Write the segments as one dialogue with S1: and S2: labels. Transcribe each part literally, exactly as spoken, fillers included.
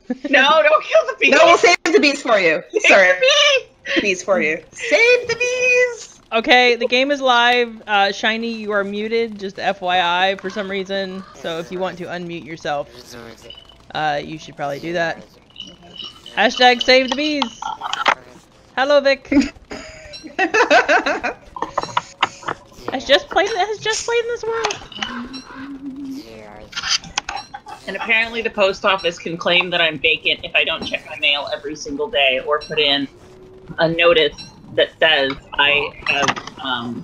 S1: No, don't kill the bees.
S2: No, we'll save the bees for you.
S1: Save
S2: Sorry.
S1: the bees.
S2: Bees for you. Save the bees!
S3: Okay, the game is live. Uh, Shiny, you are muted, just F Y I for some reason. So if you want to unmute yourself, uh, you should probably do that. Hashtag save the bees. Hello, Vic. has just played. Has just played in this world.
S1: And apparently the post office can claim that I'm vacant if I don't check my mail every single day or put in a notice that says I have um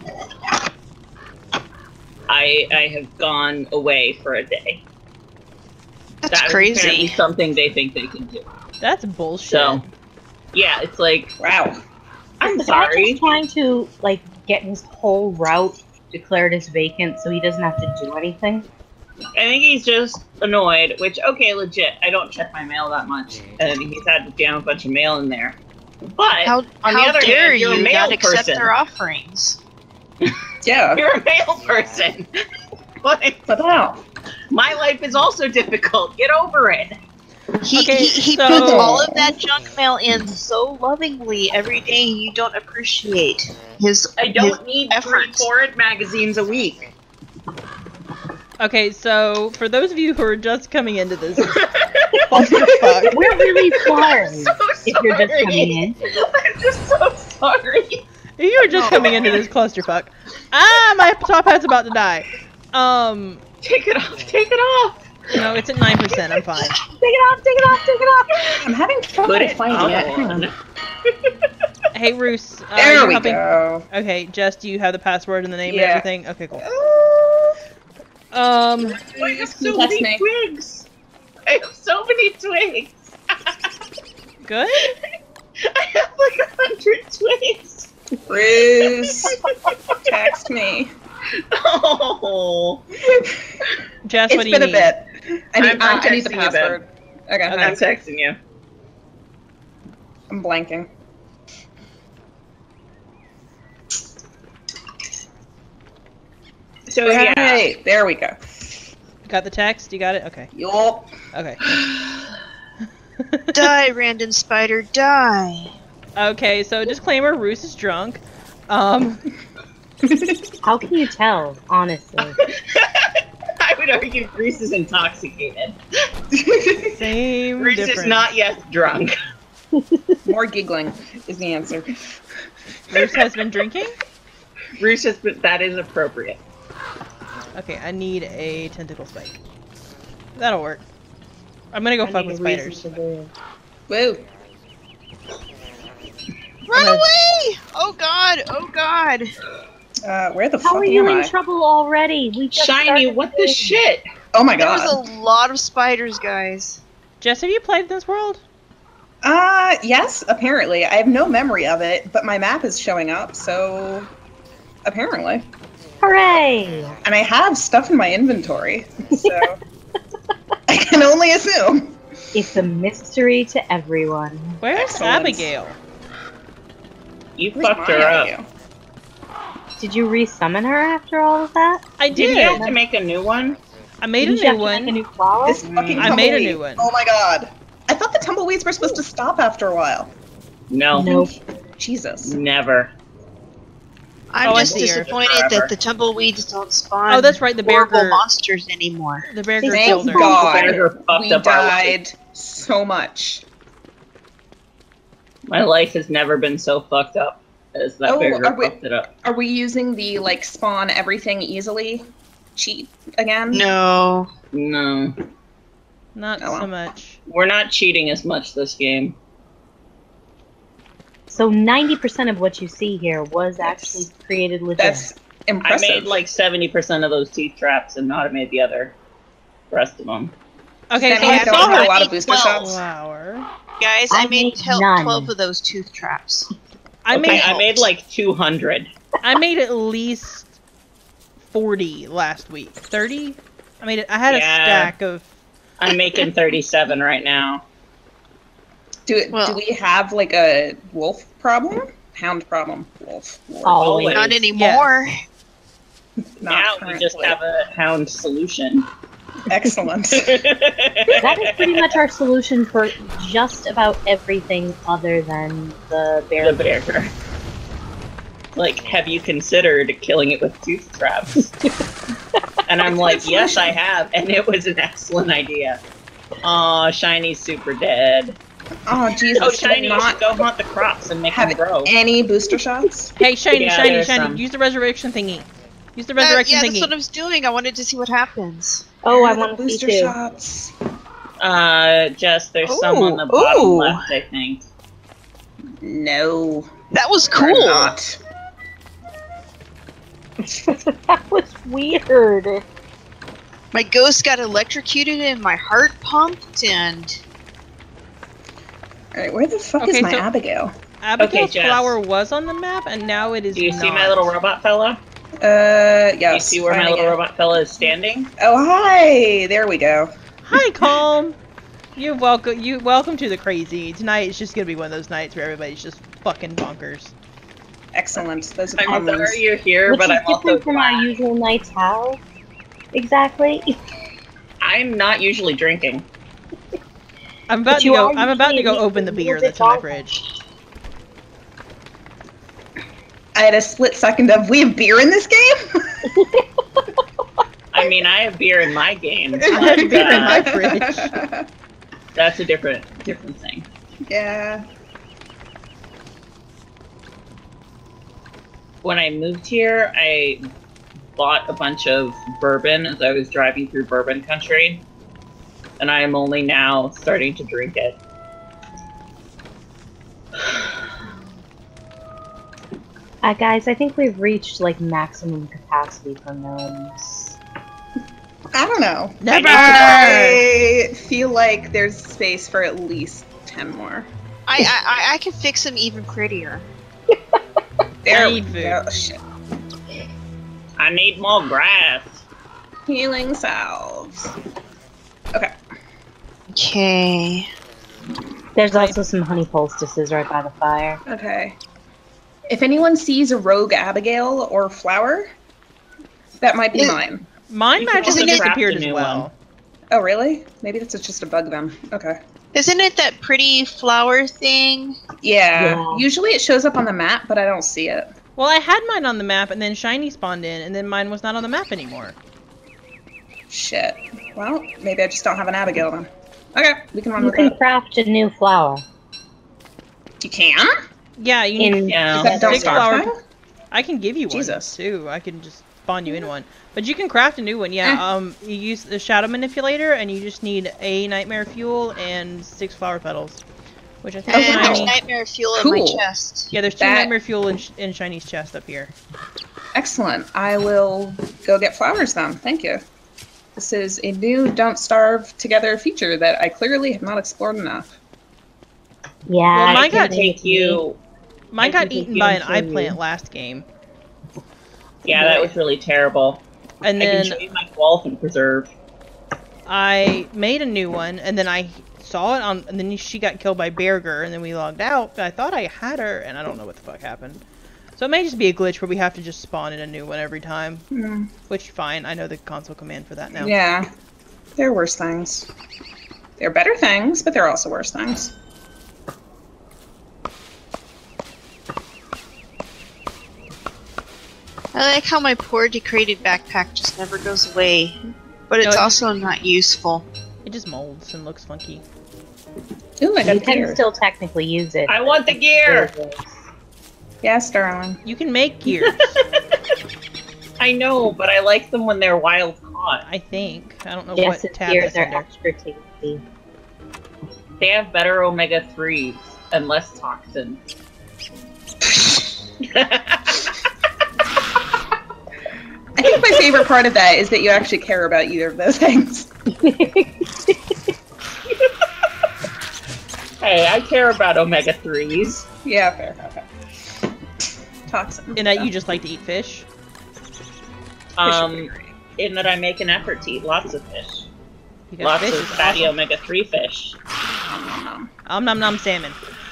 S1: I I have gone away for a day.
S4: That's
S1: that
S4: crazy.
S1: Is apparently something they think they can do.
S3: That's bullshit.
S1: So, yeah, it's like,
S2: wow.
S1: I'm
S5: Is the guy
S1: sorry.
S5: just trying to like get his whole route declared as vacant so he doesn't have to do anything?
S1: I think he's just annoyed. Which, okay, legit. I don't check my mail that much, and he's had to jam a bunch of mail in there. But
S4: How,
S1: on
S4: how
S1: the other
S4: dare
S1: hand, you're
S4: you
S1: a mail
S4: not accept
S1: person.
S4: their offerings?
S2: Yeah.
S1: You're a mail person. Like,
S2: What the hell?
S1: my life is also difficult. Get over it.
S4: He,
S3: Okay,
S4: he, he
S3: so-
S4: puts all of that junk mail in so lovingly every day you don't appreciate his
S1: I don't
S4: his
S1: need three
S4: efforts.
S1: torrent magazines a week.
S3: Okay, so for those of you who are just coming into this clusterfuck,
S5: We're really sorry
S1: So
S5: if you're just
S1: sorry.
S5: coming in.
S1: I'm just so sorry.
S3: if you are just coming into this clusterfuck, ah, my top hat's about to die. Um,
S1: Take it off. Take it off.
S3: no, it's at nine percent. I'm fine.
S5: Take it off, take it off, take it off!
S2: I'm having trouble
S1: Put it
S2: finding it. Hang
S1: on.
S2: on.
S3: Hey, Roos. Uh,
S2: There
S3: you
S2: we
S3: helping?
S2: go.
S3: Okay, Jess, do you have the password and the name
S2: Yeah.
S3: and everything? Okay, cool.
S2: Uh,
S3: Um,
S1: I have so
S2: That's
S1: many
S2: me.
S1: twigs. I have so many twigs.
S3: good?
S1: I have like a hundred twigs.
S2: Bruce, text me.
S1: Oh.
S3: Jess,
S2: It's
S3: what do you
S2: been a
S3: need?
S2: bit. I need,
S1: I'm-
S2: uh,
S1: I'm
S2: I need the
S1: texting you,
S2: password. Okay,
S3: Okay.
S1: I'm texting you.
S2: I'm blanking.
S1: So yeah.
S2: Right, there we go.
S3: Got the text? You got it? Okay.
S2: Yup.
S3: Okay.
S4: Die, Random Spider, die!
S3: Okay, so disclaimer, Roos is drunk. Um,
S5: How can you tell, honestly?
S1: I would argue Grease is intoxicated.
S3: same
S1: Grease
S3: difference.
S1: is not yet drunk.
S2: More giggling is the answer.
S3: Roos has been drinking?
S1: Grease has been, that is appropriate.
S3: Okay, I need a tentacle spike. That'll work. I'm gonna go
S5: I
S3: fuck
S5: need
S3: with
S5: a reason
S3: spiders.
S5: to live.
S2: Woo.
S4: Run
S3: gonna-
S4: away! Oh god, oh god!
S2: Uh, where the
S5: How
S2: fuck
S5: are you
S2: am
S5: in
S2: I?
S5: trouble already? We just
S1: Shiny,
S5: started
S1: what the
S5: game.
S1: shit?
S2: Oh my
S4: There
S2: god.
S4: was a lot of spiders, guys.
S3: Jess, have you played this world?
S2: Uh, yes, apparently. I have no memory of it, but my map is showing up, so apparently.
S5: Hooray!
S2: And I have stuff in my inventory, so I can only assume.
S5: It's a mystery to everyone.
S3: Where's
S2: Excellent.
S3: Abigail?
S1: You
S2: Where's
S1: fucked
S2: my
S1: her up.
S2: Abigail?
S5: Did you resummon her after all of that?
S3: I
S1: Did you
S3: did.
S1: have to make a new one?
S3: I made
S5: Didn't
S3: a
S5: you
S3: new
S5: have to make a
S3: one.
S5: new flower?
S2: This fucking
S3: I made a
S2: tumbleweed.
S3: new one.
S2: Oh my god. I thought the tumbleweeds were supposed to stop after a while.
S1: No.
S5: Nope.
S2: Jesus.
S1: Never.
S4: I'm
S3: Oh, I
S4: just
S3: see her.
S4: disappointed
S1: Forever.
S4: that the tumbleweeds don't spawn
S3: Oh, that's right, the bear
S4: horrible
S3: group.
S4: monsters anymore.
S3: The bear
S5: Thank
S3: girl killed
S2: Thank
S3: her.
S2: god.
S1: Bears are fucked
S2: We
S1: up our life.
S2: died so much.
S1: My life has never been so fucked up as that
S2: Oh,
S1: bear
S2: are we-
S1: fucked it up.
S2: Are we using the, like, spawn everything easily cheat again?
S4: No.
S1: No.
S3: Not
S2: Oh, well.
S3: so much.
S1: We're not cheating as much this game.
S5: So ninety percent of what you see here was
S2: That's-
S5: actually created legit.
S2: That's
S1: I
S2: impressive.
S1: made like seventy percent of those teeth traps and not made the other rest of them.
S3: Okay,
S2: That
S3: so
S2: means
S3: I
S2: I don't
S3: saw
S2: have
S3: her
S2: a lot of booster
S4: Well,
S2: shots.
S3: flower.
S4: Guys,
S5: I
S4: I, made
S5: made
S4: tel-
S5: none.
S4: twelve of those tooth traps.
S3: I
S1: okay,
S3: made
S1: I made like two hundred.
S3: I made at least forty last week. Thirty? I made it. I had a
S1: Yeah.
S3: stack of.
S1: I'm making thirty-seven right now.
S2: Do,
S4: Well-
S2: do we have, like, a wolf problem? Hound problem. Wolf. Wolf.
S5: Always.
S4: Not anymore.
S2: Not
S1: now we just
S2: currently.
S1: have a hound solution.
S2: Excellent.
S5: That is pretty much our solution for just about everything other than the bear.
S1: The bear. Like, have you considered killing it with tooth traps? And I'm like, yes, I have, and it was an excellent idea. Aw, Shiny's super dead.
S2: Oh, Jesus.
S1: Oh, Shiny, you
S2: not
S1: should go hunt the crops and make
S2: have
S1: them grow.
S2: any booster shots?
S3: Hey, Shiny,
S1: Yeah,
S3: Shiny,
S1: there's
S3: Shiny,
S1: some.
S3: use the resurrection thingy. Use the
S4: Uh,
S3: resurrection
S4: yeah,
S3: thingy.
S4: that's what I was doing. I wanted to see what happens.
S5: Oh,
S2: Where
S5: I
S2: are the
S5: want to see
S2: booster
S5: too.
S2: shots.
S1: Uh, Jess, there's some on the
S4: Ooh,
S1: bottom
S4: ooh.
S1: left, I think.
S2: No.
S4: That was
S2: they're
S4: cool.
S2: Not.
S5: That was weird.
S4: My ghost got electrocuted and my heart pumped and...
S2: Alright, where the fuck
S3: Okay,
S2: is my
S3: so-
S2: Abigail?
S3: Abigail's
S1: Okay, Jess.
S3: flower was on the map, and now it is
S1: Do you
S3: not.
S1: see my little robot fella?
S2: Uh,
S1: Do you
S2: yes.
S1: see where my
S2: finding
S1: little
S2: it.
S1: robot fella is standing?
S2: Oh, hi! There we go.
S3: Hi, Calm. You welcome. You welcome to the crazy. Tonight it's just gonna be one of those nights where everybody's just fucking bonkers.
S2: Excellent. Those are
S1: I'm
S2: commons.
S1: sorry you're here,
S5: Which
S1: but
S5: is
S1: I'm also
S5: different from our
S1: glad.
S5: usual nights. How? Exactly.
S1: I'm not usually drinking.
S3: I'm about
S5: But
S3: to
S5: you
S3: go.
S5: are
S3: I'm about to go
S5: usually
S3: open the
S5: a
S3: beer
S5: little
S3: that's in my
S5: bit
S3: fridge.
S2: I had a split second of, we have beer in this game?
S1: I mean, I have beer in my game.
S3: I have
S1: but,
S3: beer in
S1: uh,
S3: my fridge.
S1: That's a different, different thing.
S2: Yeah.
S1: When I moved here, I bought a bunch of bourbon as I was driving through bourbon country, and I am only now starting to drink it.
S5: Uh, guys, I think we've reached like maximum capacity for gnomes.
S2: I don't know.
S3: Never.
S2: I feel like there's space for at least ten more.
S4: I, I, I- I can fix them even prettier.
S2: There
S3: I
S2: we
S3: need food.
S2: go. Shit.
S1: I need more grass.
S2: Healing salves. Okay.
S4: Okay.
S5: There's also some honey poultices right by the fire.
S2: Okay. If anyone sees a rogue Abigail or flower, that might be
S4: Is-
S2: mine.
S3: Mine
S1: You can
S3: magically
S1: also craft
S3: disappeared
S1: a
S3: as
S1: new
S3: well.
S1: one.
S2: Oh, really? Maybe that's just a bug then. Okay.
S4: Isn't it that pretty flower thing?
S2: Yeah.
S5: Yeah.
S2: Usually it shows up on the map, but I don't see it.
S3: Well, I had mine on the map, and then Shiny spawned in, and then mine was not on the map anymore.
S2: Shit. Well, maybe I just don't have an Abigail then. Okay, we can run
S5: You
S2: with
S5: can
S2: that.
S5: craft a new flower.
S2: You can?
S3: Yeah, you need.
S5: In
S1: Yeah.
S2: Is that don't
S3: Big
S2: starve
S3: flower-
S2: style?
S3: I can give you one
S2: Jesus.
S3: too. I can just spawn you in one, but you can craft a new one. Yeah.
S2: Eh.
S3: Um, you use the shadow manipulator, and you just need a nightmare fuel and six flower petals, which I think.
S2: Oh,
S4: and
S2: wow.
S4: there's
S3: Shiny...
S4: nightmare fuel in my
S2: Cool.
S4: chest.
S3: Yeah, there's two
S2: That-
S3: nightmare fuel in, in Shiny's chest up here.
S2: Excellent. I will go get flowers then. Thank you. This is a new Don't Starve Together feature that I clearly have not explored enough.
S5: Yeah,
S3: Well,
S5: I
S3: mine
S5: can
S3: got
S5: make
S1: Take you.
S3: Mine
S1: I
S3: got
S1: can take
S3: eaten
S1: you
S3: by
S1: and
S3: an
S1: show
S3: eye
S1: you.
S3: plant last game,
S1: Yeah, that was really terrible.
S3: and
S1: I
S3: then
S1: can show you my dolphin preserve.
S3: I made a new one, and then I saw it on, and then she got killed by Berger, and then we logged out. I thought I had her, and I don't know what the fuck happened. So it may just be a glitch where we have to just spawn in a new one every time,
S2: Hmm.
S3: which fine. I know the console command for that now.
S2: Yeah. There are worse things. There are better things, but there are also worse things.
S4: I like how my poor degraded backpack just never goes away. But it's
S3: No, it-
S4: also not useful.
S3: It just molds and looks funky.
S2: Ooh, I
S5: You
S2: got
S5: can
S2: gear.
S5: still technically use it.
S1: I want the gear.
S2: Yes, darling.
S3: You can make gears,
S1: I know, but I like them when they're wild caught.
S3: I think. I don't know
S5: Yes,
S3: what
S5: its
S3: tab
S5: ears
S3: that's
S5: are
S3: under.
S5: extra tasty.
S1: They have better omega threes and less toxin.
S2: I think my favorite part of that is that you actually care about either of those things.
S1: Hey, I care about omega threes.
S2: Yeah, fair. Okay. Toxin.
S3: In that you just like to eat fish.
S1: Um, in that I make an effort to eat lots of fish.
S3: You got
S1: Lots
S3: fish.
S1: of
S3: It's
S1: fatty
S3: awesome.
S1: omega three fish.
S3: Om nom nom salmon.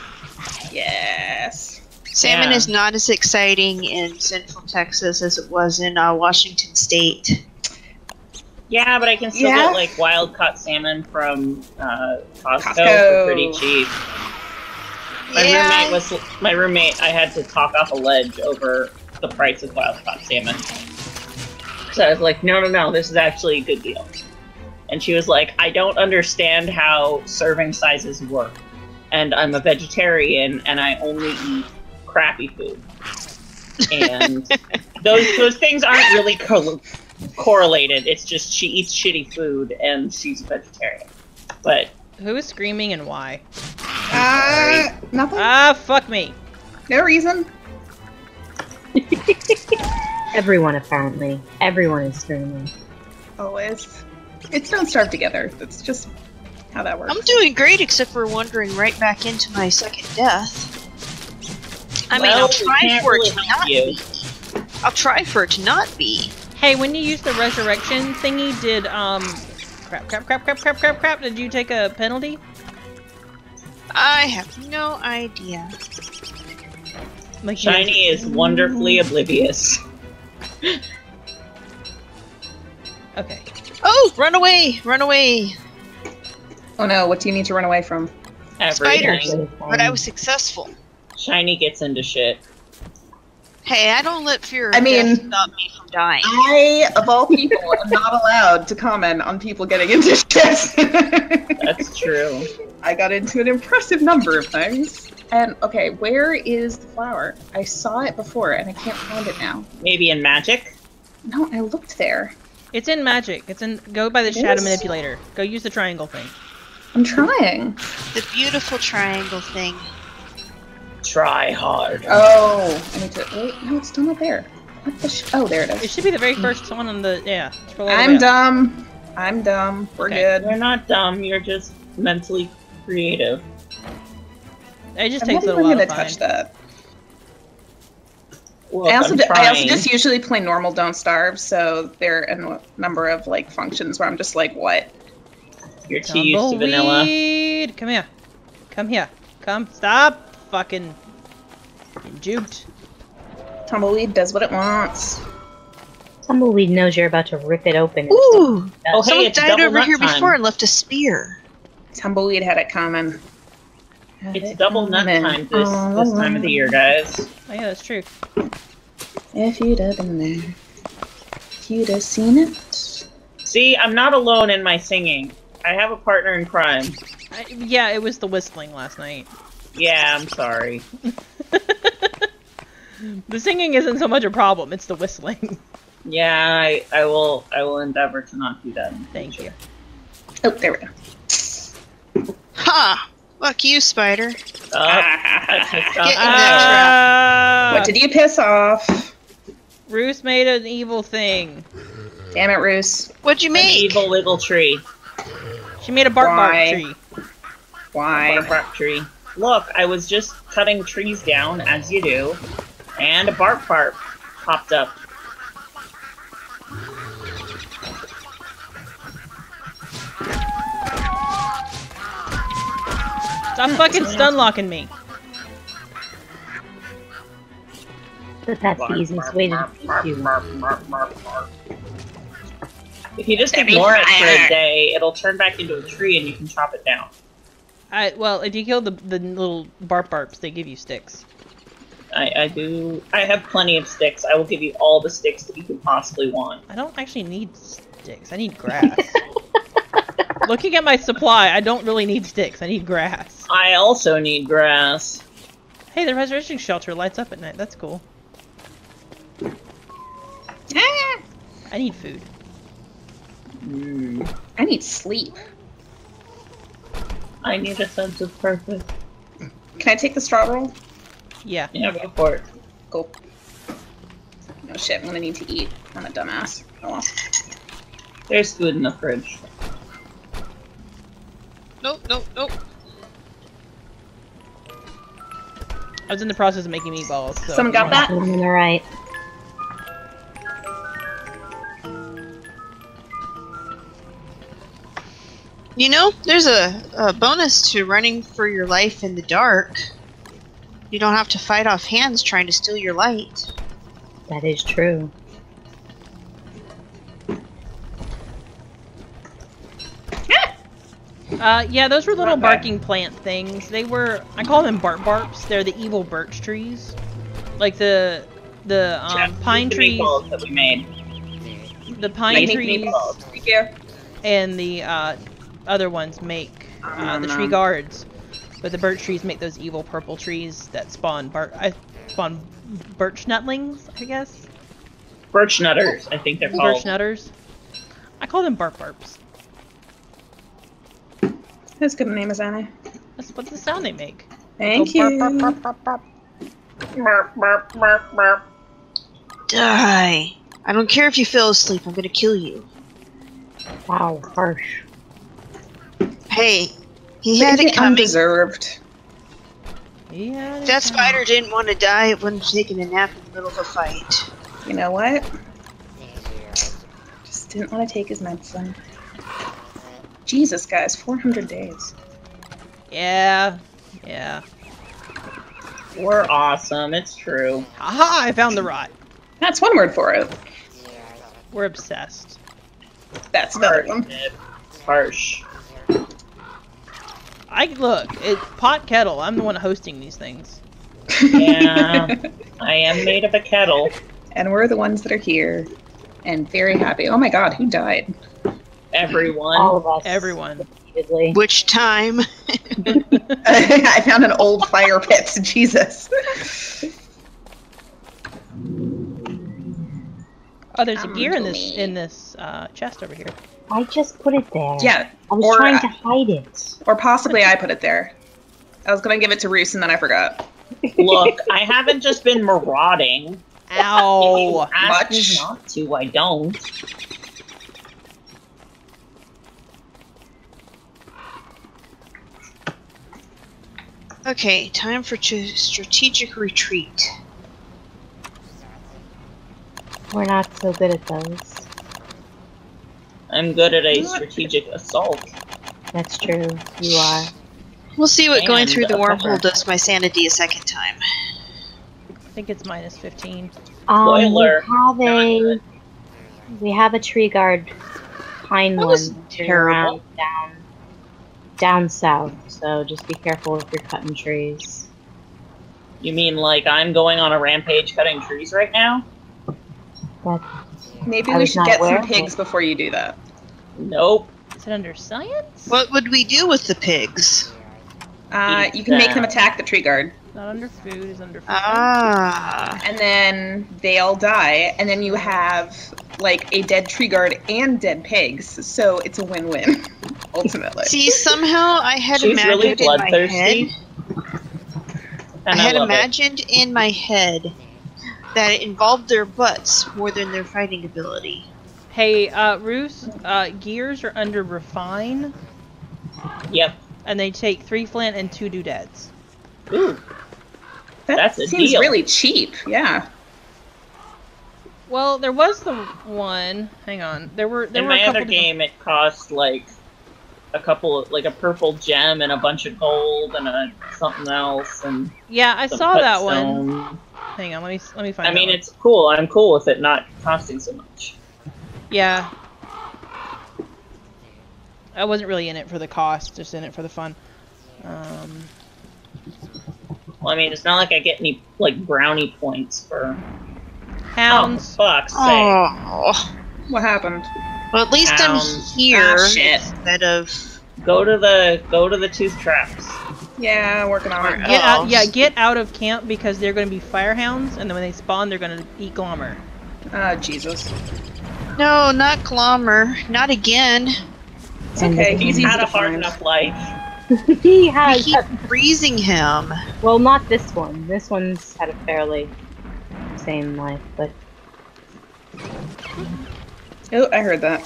S2: Yes.
S4: Salmon
S1: Yeah.
S4: is not as exciting in Central Texas as it was in uh, Washington State.
S1: Yeah, but I can still
S2: Yeah.
S1: get like wild caught salmon from uh, Costco,
S2: Costco.
S1: for pretty cheap. My
S4: Yeah.
S1: roommate was my roommate. I had to talk off a ledge over the price of wild caught salmon. So I was like, no, no, no, this is actually a good deal. And she was like, I don't understand how serving sizes work. And I'm a vegetarian and I only eat crappy food. And those those things aren't really co correlated. It's just she eats shitty food and she's a vegetarian. But
S3: Who is screaming and why?
S2: Uh, nothing.
S3: Ah, fuck me.
S2: No reason.
S5: Everyone, apparently. Everyone is screaming.
S2: Always. It's don't starve together. That's just how that works.
S4: I'm doing great, except for wandering right back into my second death. I mean,
S1: Well,
S4: I'll
S1: we
S4: try
S1: can't
S4: for
S1: really
S4: it to
S1: help
S4: not
S1: you.
S4: be. I'll try for it to not be.
S3: Hey, when you used the resurrection thingy, did, um... Crap, crap, crap, crap, crap, crap, crap, did you take a penalty?
S4: I have no idea.
S3: Like
S1: Shiny is wonderfully oblivious.
S3: Okay.
S4: Oh, run away! Run away!
S2: Oh no, what do you need to run away from?
S1: Everything.
S4: Spiders. But I was successful.
S1: Shiny gets into shit.
S4: Hey, I don't let fear of
S2: I mean-
S4: death stop me from dying.
S2: I, of all people, am not allowed to comment on people getting into shit.
S1: That's true.
S2: I got into an impressive number of things. And, okay, where is the flower? I saw it before, and I can't find it now.
S1: Maybe in magic?
S2: No, I looked there.
S3: It's in magic. It's in. Go by the
S2: It
S3: shadow
S2: is?
S3: manipulator. Go use the triangle thing.
S2: I'm trying.
S4: The beautiful triangle thing.
S1: Try hard.
S2: Oh, I need to. Wait, no, it's still not there. What the sh- Oh, there it
S3: It
S2: is.
S3: should be the very first one on the. Yeah. scroll all the way
S2: I'm
S3: up.
S2: dumb. I'm dumb. We're
S3: Okay.
S2: good.
S1: You're not dumb, you're just mentally creative.
S3: It just
S2: I'm
S3: takes
S2: not
S3: a
S2: even
S3: while
S2: gonna
S3: to
S2: touch
S3: find.
S2: that.
S1: Look,
S2: I also,
S1: I'm
S2: do, I also
S1: trying.
S2: just usually play normal Don't Starve, so there are a n- number of like functions where I'm just like, what?
S1: You're too used to vanilla.
S3: Tumbleweed! Come here. Come here. Come. Stop. Fucking. Getting juked.
S2: Tumbleweed does what it wants.
S5: Tumbleweed knows you're about to rip it open.
S4: Ooh!
S1: Oh, hey,
S4: Someone
S1: it's
S4: died
S1: double
S4: over
S1: nut
S4: here
S1: time.
S4: before and left a spear.
S2: Tumbleweed had it coming. Had
S1: It's
S2: it
S1: double nut
S2: coming
S1: time this,
S2: all
S1: this time of the year, guys.
S3: Oh, yeah, that's true.
S2: If you'd have been there, if you'd have seen it.
S1: See, I'm not alone in my singing. I have a partner in crime.
S3: I, yeah, it was the whistling last night.
S1: Yeah, I'm sorry.
S3: The singing isn't so much a problem, it's the whistling.
S1: Yeah, I, I will I will endeavor to not do that. in the
S3: Thank
S1: future.
S2: Oh, there we go.
S4: Ha! Fuck you, spider.
S1: Oh, I pissed off.
S4: Get in that
S3: Ah!
S2: What did you piss off?
S3: Roos made an evil thing.
S2: Damn it, Roos.
S4: What'd you
S1: An
S4: make?
S1: evil wiggle tree.
S3: She made a bark bark
S2: Why?
S3: tree.
S2: Why?
S1: Bark bark tree. Look, I was just cutting trees down, as you do, and a bark bark popped up.
S3: Stop fucking stun locking me.
S5: But that's the easiest way to defeat you.
S1: If you just ignore it for a day, it'll turn back into a tree and you can chop it down.
S3: I well, if you kill the the little barp barps, they give you sticks.
S1: I, I do. I have plenty of sticks. I will give you all the sticks that you could possibly want.
S3: I don't actually need sticks. I need grass. Looking at my supply, I don't really need sticks. I need grass.
S1: I also need grass.
S3: Hey, the resurrection shelter lights up at night. That's cool.
S2: Ah,
S3: I need food.
S1: Mm,
S2: I need sleep.
S1: I need a sense of purpose.
S2: Can I take the straw roll?
S3: Yeah.
S1: Yeah, go for it.
S2: Cool. Oh shit, I'm gonna need to eat. I'm a dumbass. Oh well.
S1: There's food in the fridge.
S4: Nope, nope, nope.
S3: I was in the process of making meatballs. So
S2: Someone got that?
S5: I'm alright.
S4: You know, there's a, a bonus to running for your life in the dark. You don't have to fight off hands trying to steal your light.
S5: That is true.
S3: Uh, yeah, those were little
S1: Okay.
S3: barking plant things. They were, I call them barp barps. They're the evil birch trees. Like the, the,
S1: Jeff,
S3: um, pine
S1: the
S3: trees,
S1: meatballs that we made.
S3: the pine
S1: Nice
S3: trees,
S1: meatballs.
S2: Thank you.
S3: and the, uh, other ones make, uh, the tree
S2: Um,
S3: guards. But the birch trees make those evil purple trees that spawn bar- I spawn birch nutlings, I guess.
S1: Birch nutters, I think they're called.
S3: Birch nutters. I call them barp barps.
S2: That's a good name, as any.
S3: That's what's the sound they make.
S2: Thank
S3: Go
S2: you.
S3: barp, barp, barp, barp, barp.
S1: Burp, burp, burp, burp.
S4: Die. I don't care if you fell asleep. I'm gonna kill you.
S5: Wow, harsh.
S4: Hey, he had
S2: Maybe
S4: it coming.
S2: undeserved.
S3: Yeah.
S4: If that spider didn't want to die, it wouldn't have taken a nap in the middle of a fight.
S2: You know what? Just didn't want to take his medicine. Jesus, guys, four hundred days.
S3: Yeah. Yeah.
S1: We're awesome, it's true.
S3: Haha, I found the rot.
S2: That's one word for it.
S3: We're obsessed.
S2: That's another
S1: Harsh.
S2: one.
S1: Ed. Harsh.
S3: I look, it pot kettle. I'm the one hosting these things.
S1: Yeah, I am made of a kettle.
S2: And we're the ones that are here. And very happy. Oh my god, who died?
S1: Everyone.
S5: All of us.
S3: Everyone.
S5: Repeatedly.
S4: Which time?
S2: I found an old fire pit. Jesus.
S3: Oh, there's a
S2: Um,
S3: gear in this
S2: me.
S3: in this uh, chest over here.
S5: I just put it there.
S2: Yeah.
S5: I was
S2: or,
S5: trying to hide it.
S2: Or possibly I put it there. I was gonna give it to Roos and then I forgot.
S1: Look, I haven't just been marauding.
S3: Ow!
S1: Ask me
S2: Much.
S1: not to, I don't.
S4: Okay, time for ch- strategic retreat.
S5: We're not so good at those.
S1: I'm good at a strategic assault.
S5: That's true. You are.
S4: We'll see what going
S1: And
S4: through the
S1: a
S4: wormhole
S1: pepper.
S4: does my sanity a second time.
S3: I think it's minus fifteen.
S5: Um,
S1: Spoiler.
S5: we have a we have a tree guard pine
S4: That
S5: one
S4: was
S5: moving
S4: terrible.
S5: around down down south. So just be careful if you're cutting trees.
S1: You mean like I'm going on a rampage cutting trees right now?
S5: But
S2: Maybe
S5: I
S2: we
S5: was
S2: should
S5: not
S2: get
S5: aware
S2: some
S5: of
S2: pigs
S5: it.
S2: before you do that.
S1: Nope.
S3: Is it under science?
S4: What would we do with the pigs?
S2: Uh,
S1: Eat
S2: you can make
S1: them.
S2: them attack the tree guard.
S3: Not under food. It's under food.
S4: Ah.
S2: And then they all die, and then you have like a dead tree guard and dead pigs. So it's a win-win, ultimately.
S4: See, somehow I had
S1: She's
S4: imagined
S1: really
S4: in my
S1: bloodthirsty.
S4: head.
S1: And
S4: I
S1: I,
S4: had
S1: love it.
S4: imagined in my head that it involved their butts more than their fighting ability.
S3: Hey, uh, Roos, uh, gears are under refine,
S1: Yep.
S3: and they take three flint and two doodads.
S1: Ooh.
S2: That
S1: That's a
S2: seems
S1: deal.
S2: really cheap. Yeah.
S3: Well, there was the one. Hang on. There were there
S1: In
S3: were a
S1: my
S3: couple
S1: other game, it cost like a couple of, like a purple gem and a bunch of gold and a something else and
S3: Yeah, I
S1: some
S3: saw
S1: cut
S3: that one.
S1: stone.
S3: Hang on, let me let me find.
S1: I
S3: that
S1: mean,
S3: one.
S1: it's cool. I'm cool with it not costing so much.
S3: Yeah. I wasn't really in it for the cost, just in it for the fun. Um,
S1: Well, I mean, it's not like I get any like brownie points for.
S3: hounds.
S1: Oh, fuck's sake!
S4: Oh.
S2: What happened?
S4: Well, at least I'm
S1: Hounds.
S4: here
S2: Ah, shit.
S4: instead of.
S1: Go to the go to the tooth traps.
S2: Yeah, working on it.
S3: Get
S4: Oh.
S3: out! Yeah, get out of camp because they're going to be firehounds, and then when they spawn, they're going to eat Glommer.
S2: Oh, Jesus.
S4: No, not Glommer. Not again.
S2: It's okay. He's
S1: He's
S2: easy
S1: had a
S2: to
S1: hard
S2: find.
S1: enough life.
S5: he
S4: We
S5: has.
S4: keep freezing him.
S5: Well, not this one. This one's had a fairly same life, but
S2: Oh, I heard that.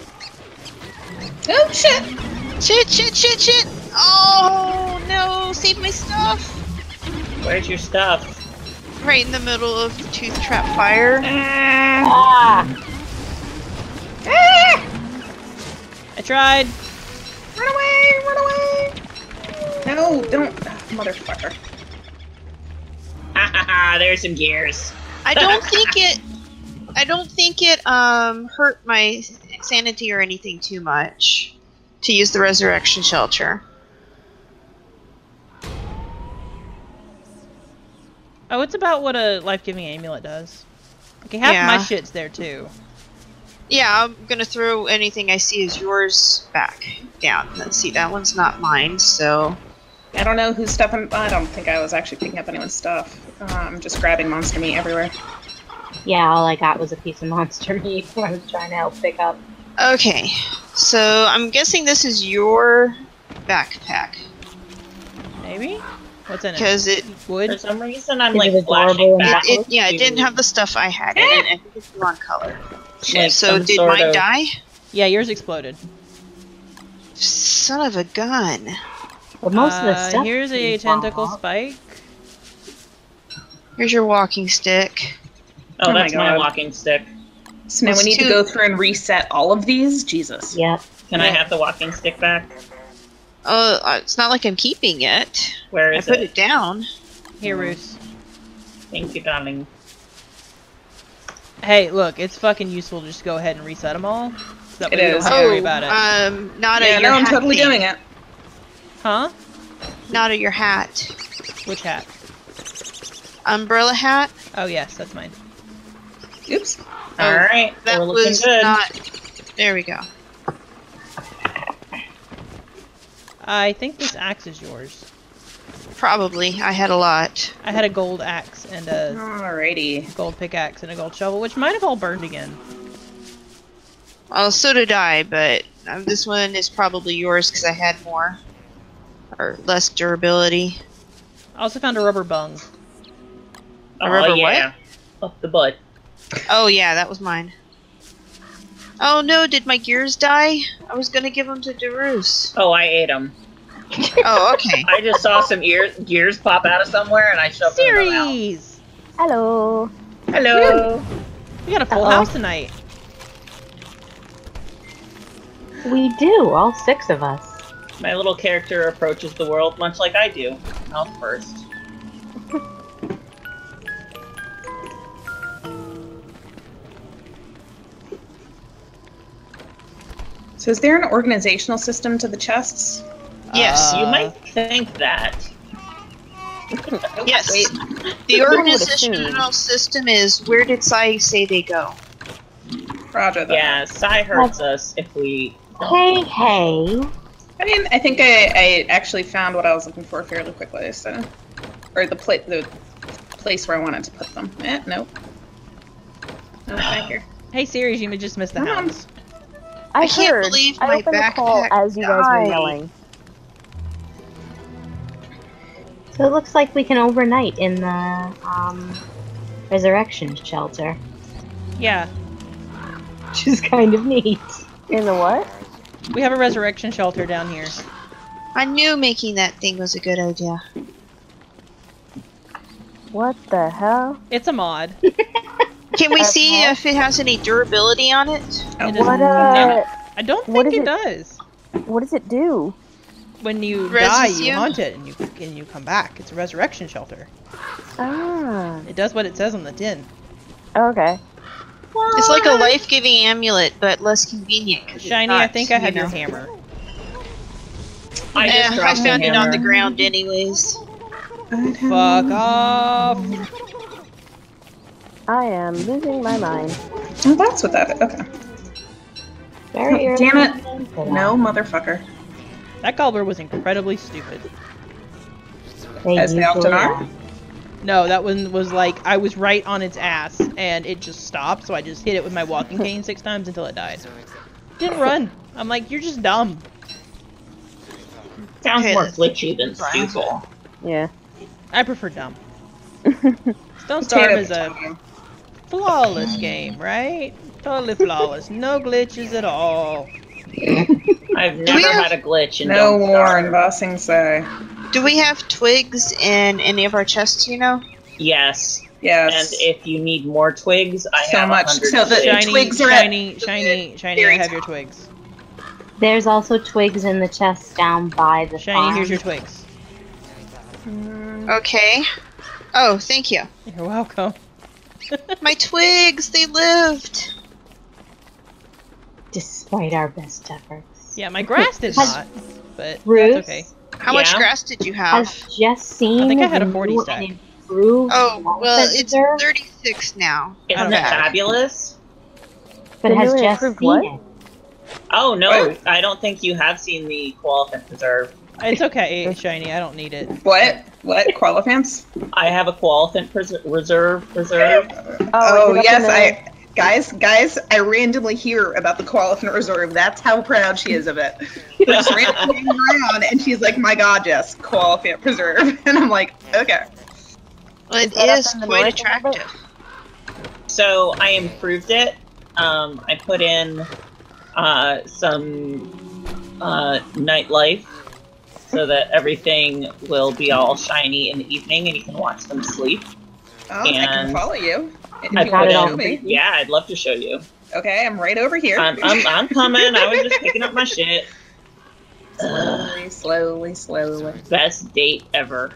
S2: Oh, shit!
S4: Shit, shit, shit, shit! Oh, no! Save my stuff!
S1: Where's your stuff?
S4: Right in the middle of the tooth trap fire.
S5: ah,
S2: Ah!
S3: I tried.
S2: Run away! Run away! No, don't. Ah, motherfucker.
S1: Ha ha ha! There's some gears.
S4: I don't think it. I don't think it um hurt my sanity or anything too much. to use the resurrection shelter.
S3: Oh, it's about what a life-giving amulet does. Okay, half
S4: Yeah.
S3: my shit's there too.
S4: Yeah, I'm gonna throw anything I see as yours back down. Let's see, that one's not mine, so...
S2: I don't know who's stuffing. I don't think I was actually picking up anyone's stuff. Uh, I'm just grabbing monster meat everywhere.
S5: Yeah, all I got was a piece of monster meat I was trying to help pick up.
S4: Okay, so I'm guessing this is your backpack.
S3: Maybe? What's in it?
S4: Because it,
S3: Wood?
S1: For some reason, I'm
S5: Is
S1: like
S5: it
S1: flashing
S5: adorable and
S1: back.
S4: it, it yeah, it
S1: to,
S4: didn't have the stuff I had in it. I think it's the wrong color.
S1: like,
S4: So
S1: some
S4: did
S1: sort
S4: mine
S1: of-
S4: die?
S3: Yeah, yours exploded.
S4: Son of a gun.
S5: But most of the
S3: Uh,
S5: stuff.
S3: here's a
S5: is wrong.
S3: tentacle spike.
S4: Here's your walking stick.
S1: Oh,
S2: Oh my
S1: that's my,
S2: God.
S1: walking stick.
S2: So now
S4: Let's
S2: we need to
S4: do-
S2: go through and reset all of these? Jesus.
S5: Yep.
S1: Can I
S3: Yeah.
S1: have the walking stick back?
S4: Oh, uh, it's not like I'm keeping it.
S1: Where
S4: I
S1: is
S4: put
S1: it?
S4: it down.
S3: Here, Roos.
S1: Thank you, darling.
S3: Hey, look, it's fucking useful to just go ahead and reset them all. So that
S2: It
S3: way we don't
S2: is.
S3: have to
S4: Oh,
S3: worry about it.
S4: um, not
S2: Yeah,
S4: at your
S2: no, I'm
S4: hat
S2: totally
S4: thing.
S2: doing it.
S3: Huh?
S4: Not at your hat.
S3: Which hat?
S4: Umbrella hat?
S2: Uh,
S3: Oh, yes, that's mine.
S2: Oops.
S4: Oh,
S1: Alright,
S4: That
S1: we're looking
S4: was
S1: good.
S4: not... There we go.
S3: I think this axe is yours.
S4: Probably. I had a lot.
S3: I had a gold axe and a
S2: Alrighty.
S3: gold pickaxe and a gold shovel, which might have all burned again.
S4: Well, so did I, but um, this one is probably yours because I had more. Or less durability.
S3: I also found a rubber bung.
S1: Oh,
S4: Remember
S1: yeah. Up the butt.
S4: Oh yeah, that was mine. Oh no, did my gears die? I was gonna give them to Darus.
S1: Oh, I ate them.
S4: Oh, okay.
S1: I just saw some ear gears pop out of somewhere, and I shoved them out.
S3: Series!
S5: Hello.
S1: Hello.
S3: We got a full
S5: Uh-oh.
S3: house tonight.
S5: We do, all six of us.
S1: My little character approaches the world much like I do. Mouth first.
S2: So is there an organizational system to the chests?
S4: Yes,
S1: You
S3: Uh,
S1: might think that.
S4: Yes.
S2: Wait.
S4: The
S5: would
S4: organizational system is where did Sai say they go?
S2: Roger that.
S1: Yeah, Psy hurts us if we.
S5: Hey, hey.
S2: I mean, I think I, I actually found what I was looking for fairly quickly, so... Or the, pla the place where I wanted to put them. Eh, nope. No, thank you.
S3: Hey, Series, you just missed the
S2: Come on.
S3: house.
S6: I,
S4: I can't
S6: heard.
S4: believe
S6: I
S4: my
S6: opened the call
S4: backpack
S6: as you guys
S4: died.
S6: were yelling.
S5: So it looks like we can overnight in the um, resurrection shelter,
S3: Yeah,
S5: which is kind of neat.
S6: In the what?
S3: we have a resurrection shelter down here.
S4: I knew making that thing was a good idea.
S6: What the hell?
S3: It's a mod.
S4: Can we
S6: As
S4: see
S6: well?
S4: if it has any durability on it?
S2: Oh,
S3: It is-
S6: What uh?
S3: I don't
S6: What
S3: think
S6: is
S3: it,
S6: it?
S3: does.
S6: What does it do?
S3: When you
S4: Reses
S3: die, you
S4: you?
S3: haunt it and you and you come back. It's a resurrection shelter.
S6: Ah.
S3: It does what it says on the tin.
S6: Okay.
S4: It's like a life-giving amulet, but less convenient. 'cause it's
S3: Shiny,
S4: not,
S3: I think I have
S4: you
S3: your
S4: know.
S3: hammer.
S1: I
S4: Eh,
S1: just
S4: I
S1: dropped
S4: found
S1: the
S4: it on the
S1: hammer.
S4: ground anyways.
S3: Fuck off!
S6: I am losing my mind.
S2: Oh, that's what that is. Okay.
S5: Very early
S2: Damn it.
S5: in the day.
S2: No, motherfucker.
S3: That gobbler was incredibly stupid.
S5: They
S2: As they often
S5: usually
S2: are.
S3: No, that one was like, I was right on its ass, and it just stopped, so I just hit it with my walking cane six times until it died. Didn't run. I'm like, you're just dumb.
S1: Sounds
S4: Okay,
S1: more
S4: let's-
S1: glitchy than stupid.
S6: Yeah.
S3: I prefer dumb. Stone Starve
S2: Potato,
S3: is a
S2: potato.
S3: flawless game, right? Totally flawless. No glitches at all.
S1: I've
S4: we
S1: never
S4: have-
S1: had a glitch in
S2: No
S1: Don't
S2: war
S1: Starve.
S2: in Bossing Say.
S4: Do we have twigs in any of our chests, you know?
S1: Yes,
S2: Yes.
S1: and if you need more twigs, I
S2: So
S1: have
S2: much-
S1: a hundred
S2: so the-
S1: twigs.
S3: Shiny,
S2: twigs are at
S3: shiny,
S2: the
S3: shiny, shiny, I
S2: very
S3: have your
S2: top.
S3: twigs.
S5: There's also twigs in the chest down by the
S3: Shiny,
S5: farm.
S3: here's your twigs.
S4: Okay. Oh, thank you.
S3: You're welcome.
S4: My twigs, they lived.
S5: Despite our best efforts.
S3: Yeah, my grass did
S5: Has-
S3: not, but
S5: Bruce,
S3: that's okay.
S4: How much
S1: Yeah.
S4: grass did you have?
S5: Has Jess seen
S3: I think I had a
S5: the
S3: forty
S5: new
S3: stack.
S5: and improved
S4: Oh, well,
S5: Elephant
S4: it's
S5: Reserve?
S4: thirty-six now.
S1: Isn't
S3: don't
S1: it
S3: care.
S1: fabulous?
S5: But
S6: The
S5: has
S6: new and
S5: Jess
S6: improved
S5: seen
S6: what?
S5: it?
S1: Oh no,
S2: What?
S1: I don't think you have seen the Qualifiant Preserve.
S3: It's okay, Shiny. I don't need it.
S2: What? What? Qualifants?
S1: I have a Qualifiant pres Reserve Preserve.
S2: Oh,
S6: is it up
S2: yes,
S6: in the-
S2: I. Guys, guys, I randomly hear about the Qualifiant Reserve. That's how proud she is of it. We're just randomly going around, and she's like, "My God, Jess, Qualifiant Preserve," and I'm like, "Okay."
S4: Well, it
S6: that up
S4: is
S6: in the
S4: quite
S6: north a little bit?
S4: attractive.
S1: So I improved it. Um, I put in uh, some uh, nightlife so that everything will be all shiny in the evening and you can watch them sleep.
S2: Oh, I can
S1: And
S2: follow you. If
S1: I
S2: you
S1: put
S2: want to
S5: it
S2: show
S5: on
S2: me.
S1: Yeah, I'd love to show you.
S2: Okay, I'm right over here.
S1: I'm, I'm, I'm coming. I was just picking up my shit.
S2: slowly, slowly, slowly.
S1: Best date ever.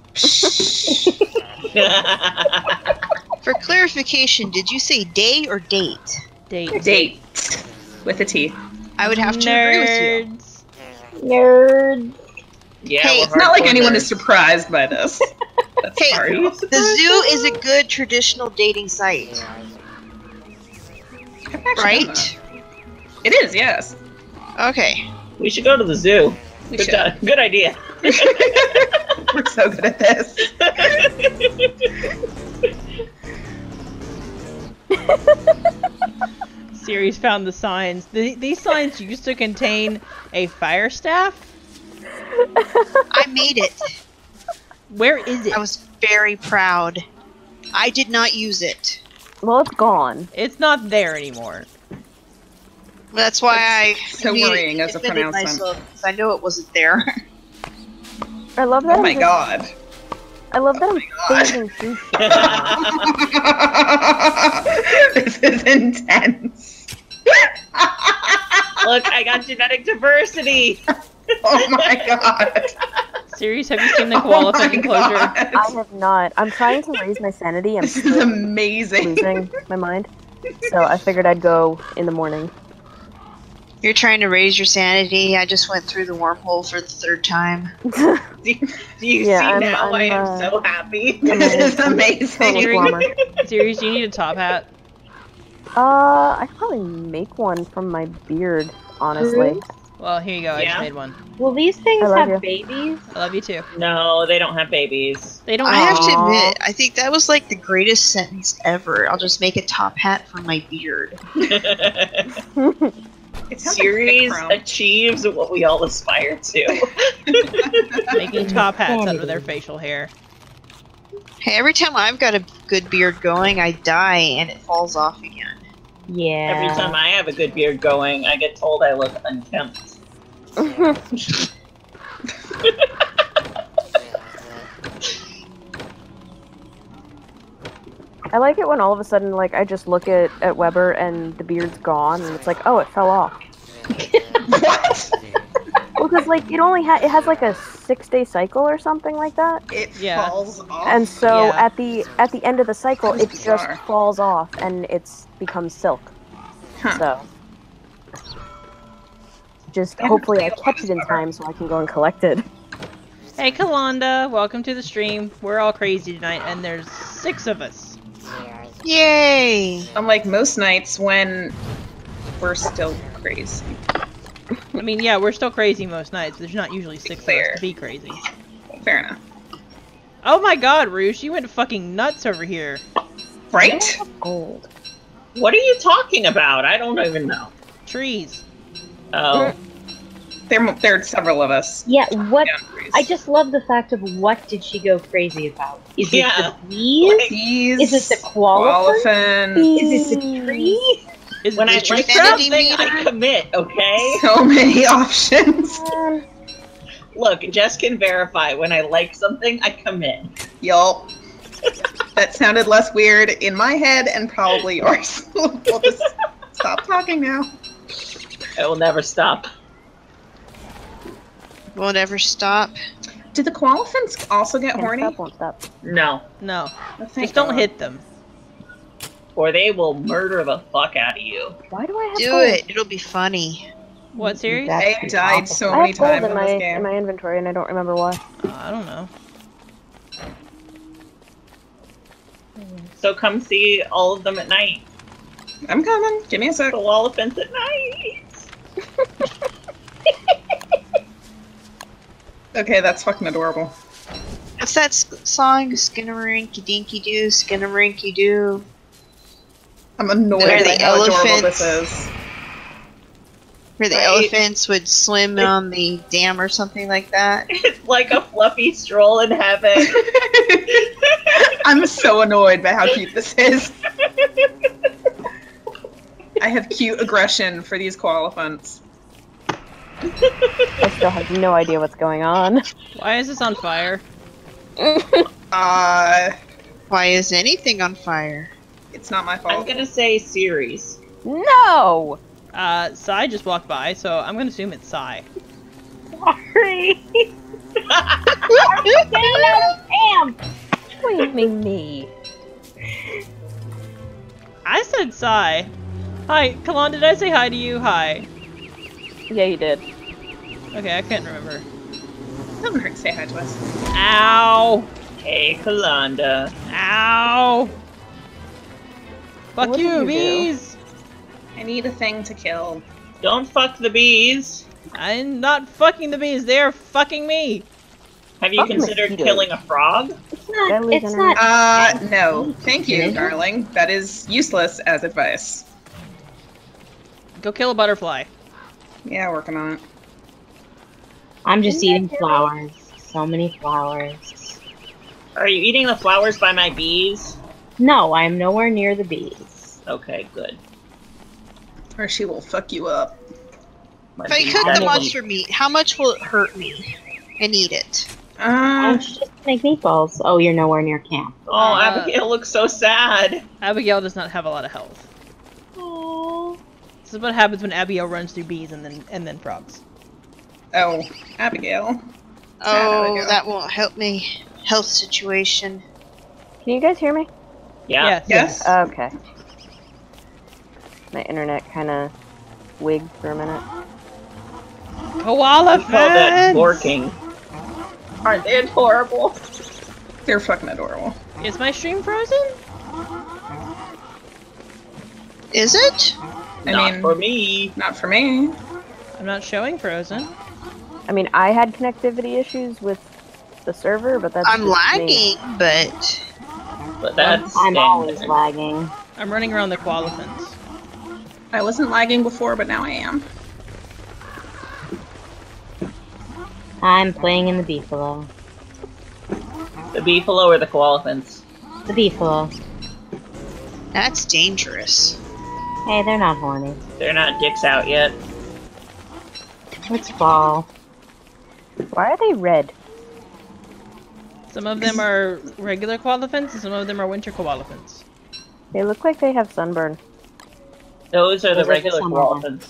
S4: For clarification, did you say day or date?
S3: Date.
S2: Date with a T.
S4: I would have to agree with you.
S3: Nerds.
S5: Nerd.
S1: Yeah,
S4: Hey,
S1: we're
S2: It's not like
S1: hardcore
S2: anyone
S1: nerds.
S2: is surprised by this. That's
S4: Hey,
S2: sorry.
S4: the zoo is a good traditional dating site,
S2: I've actually done
S4: right?
S2: that. It is, yes.
S4: Okay.
S1: We should go to the zoo.
S2: We
S1: Good,
S2: should.
S1: job. Good idea.
S2: We're so good at this.
S3: Series found the signs. The, these signs used to contain a fire staff.
S4: I made it.
S3: Where is it?
S4: I was very proud. I did not use it.
S6: Well, it's gone.
S3: It's not there anymore.
S4: That's why I
S2: so
S4: immediately
S2: worrying as a
S4: defended
S2: pronouncement.
S4: myself, 'cause I know it wasn't there.
S6: I love that.
S2: Oh my
S6: I'm just-
S2: god.
S6: I love that I'm
S2: God.
S6: phasing through shit.
S2: This is intense.
S1: Look, I got genetic diversity.
S2: Oh my god.
S3: Series, have you seen the
S2: Oh
S3: koala
S2: my
S3: enclosure?
S2: God.
S6: I have not. I'm trying to raise my sanity. I'm
S2: This is
S6: still
S2: amazing.
S6: losing my mind. So I figured I'd go in the morning.
S4: You're trying to raise your sanity. I just went through the wormhole for the third time.
S1: Do you, do you
S6: Yeah,
S1: see
S6: I'm-
S1: now?
S6: I'm,
S1: I am
S6: uh,
S1: so happy.
S2: This is
S6: Totally
S2: amazing.
S6: glummer.
S3: Series, do you need a top hat?
S6: Uh, I could probably make one from my beard, honestly.
S5: Bruce,
S3: Well, here you go. I
S1: Yeah?
S3: just made one.
S5: will these things
S6: I love
S5: have
S6: you.
S5: babies?
S3: I love you too.
S1: No, they don't have babies.
S3: They don't.
S4: I have to
S6: Aw.
S4: admit, I think that was like the greatest sentence ever. I'll just make a top hat from my beard.
S2: It sounds like
S1: Series
S2: thick chrome.
S1: achieves what we all aspire to.
S3: making top hats out of their facial hair.
S4: Hey, every time I've got a good beard going, I die and it falls off again.
S5: Yeah.
S1: Every time I have a good beard going, I get told I look unkempt.
S6: I like it when all of a sudden, like, I just look at, at Weber and the beard's gone, and it's like, oh, it fell off.
S2: What?
S6: Well, because, like, it only ha- it has, like, a six-day cycle or something like that.
S2: It
S3: Yeah.
S2: falls off.
S6: And so
S3: Yeah.
S6: at the at the end of the cycle,
S2: That
S6: it
S2: is
S6: just
S2: bizarre.
S6: falls off and it's becomes silk.
S2: Huh.
S6: So just
S2: Never
S6: hopefully I
S2: played a
S6: catch it in
S2: Weber.
S6: time so I can go and collect it.
S3: Hey, Kalanda, welcome to the stream. We're all crazy tonight, and there's six of us.
S4: Yay!
S2: Unlike most nights when we're still crazy.
S3: I mean, yeah, we're still crazy most nights. But there's not usually six of
S2: Fair.
S3: us to be crazy.
S2: Fair enough.
S3: Oh my God, Roosh, you went fucking nuts over here.
S2: Right?
S6: Gold.
S1: What are you talking about? I don't even know.
S3: Trees.
S1: Oh,
S2: There, there are several of us.
S5: Yeah, what?
S2: down crazy.
S5: I just love the fact of what did she go crazy about? Is
S1: Yeah.
S5: it the bees?
S2: Bees,
S5: Is it the qualifiant?
S2: qualifiant,
S5: Is it the tree?
S3: Is
S1: when
S3: it
S1: I
S3: the tree
S1: like
S3: trap?
S1: something, I commit, okay?
S2: so many options.
S5: Um,
S1: Look, Jess can verify. When I like something, I commit.
S2: Yup. That sounded less weird in my head and probably yours. We'll just stop talking now.
S1: I will never stop.
S4: Won't ever stop.
S2: Do the qualifiants also get
S6: Can't
S2: horny?
S6: stop, won't stop.
S1: No.
S3: No.
S2: Oh, thank
S3: Just don't
S2: God.
S3: hit them.
S1: Or they will murder the fuck out of you.
S6: Why do I have
S4: Do
S6: gold?
S4: it. It'll be funny.
S3: What series?
S5: That's
S2: I died so
S6: I
S2: many
S6: have gold
S2: times
S6: in
S2: in
S6: my
S2: this game.
S6: in my inventory, and I don't remember why.
S3: Uh, I don't know.
S1: So come see all of them at night.
S2: I'm coming. Give me a sec.
S1: The Wallopins at night.
S2: Okay, that's fucking adorable.
S4: What's that s- song? Skinnamarink dinky doo, skinnamarink doo.
S2: I'm annoyed
S4: Where
S2: by
S4: the
S2: how adorable
S4: elephants-
S2: this is.
S4: Where the
S1: Right.
S4: elephants would swim on the dam or something like that.
S1: It's like a fluffy stroll in heaven.
S2: I'm so annoyed by how cute this is. I have cute aggression for these koalafants.
S6: I still have no idea what's going on.
S3: Why is this on fire?
S2: Uh,
S4: Why is anything on fire?
S2: it's not my
S1: I'm
S2: fault.
S1: gonna say series.
S6: No!
S3: Uh, Sai just walked by, so I'm gonna assume it's Sai.
S5: Sorry. Damn!
S6: Blaming me.
S3: I said Sai. Hi, Kalon, did I say hi to you? Hi.
S6: Yeah, you did.
S3: Okay, I can't remember.
S2: Doesn't hurt to say hi to us.
S3: Ow!
S1: Hey, Kalanda.
S3: Ow! Fuck
S6: What did
S3: you,
S6: you do?
S3: bees!
S2: I need a thing to kill.
S1: Don't fuck the bees.
S3: I'm not fucking the bees, they are fucking me!
S1: Have you
S6: Fuck
S1: considered
S6: mosquitoes.
S1: killing a frog?
S5: It's not.
S6: Did I lose
S5: It's
S6: internet?
S5: not.
S2: Uh, no. Thank you,
S5: Mhm.
S2: darling. That is useless as advice.
S3: Go kill a butterfly.
S2: Yeah, working on it.
S5: I'm just eating flowers. So many flowers.
S1: Are you eating the flowers by my bees?
S5: No, I'm nowhere near the bees.
S1: Okay, good.
S2: Or she will fuck you up.
S1: My
S4: If I
S1: bees
S4: cook the
S1: definitely-
S4: monster meat, how much will it hurt me? And eat it.
S5: Why
S2: Uh,
S5: don't you just make meatballs? Oh, you're nowhere near camp.
S1: Oh,
S3: Uh,
S1: Abigail looks so sad.
S3: Abigail does not have a lot of health.
S5: Oh.
S3: This is what happens when Abigail runs through bees and then and then frogs.
S2: oh, Abigail.
S4: Oh,
S2: Abigail.
S4: that won't help me. Health situation.
S6: Can you guys hear me?
S1: Yeah.
S3: Yes.
S2: Yes.
S6: Okay. My internet kind of wigged for a minute.
S3: Koala
S1: We call that
S3: fans!
S1: borking. Aren't they adorable?
S2: They're fucking adorable.
S3: Is my stream frozen?
S4: Is it?
S2: I
S1: Not
S2: mean-
S1: for me.
S2: Not for me.
S3: I'm not showing frozen.
S6: I mean, I had connectivity issues with the server, but that's
S4: I'm
S6: just me.
S4: lagging, but
S1: But that's
S5: I'm always
S1: standard.
S5: lagging.
S3: I'm running around the koala fence.
S2: I wasn't lagging before, but now I am.
S5: I'm playing in the beefalo.
S1: The beefalo or the koalafants?
S5: The beefalo.
S4: that's dangerous.
S5: Hey, they're not horny.
S1: They're not dicks out yet.
S5: It's fall.
S6: Why are they red?
S3: Some of them are regular koala fence and some of them are winter koala fence.
S6: They look like they have sunburn.
S1: Those are the
S5: Those are the
S1: regular
S5: summer
S1: koalafants.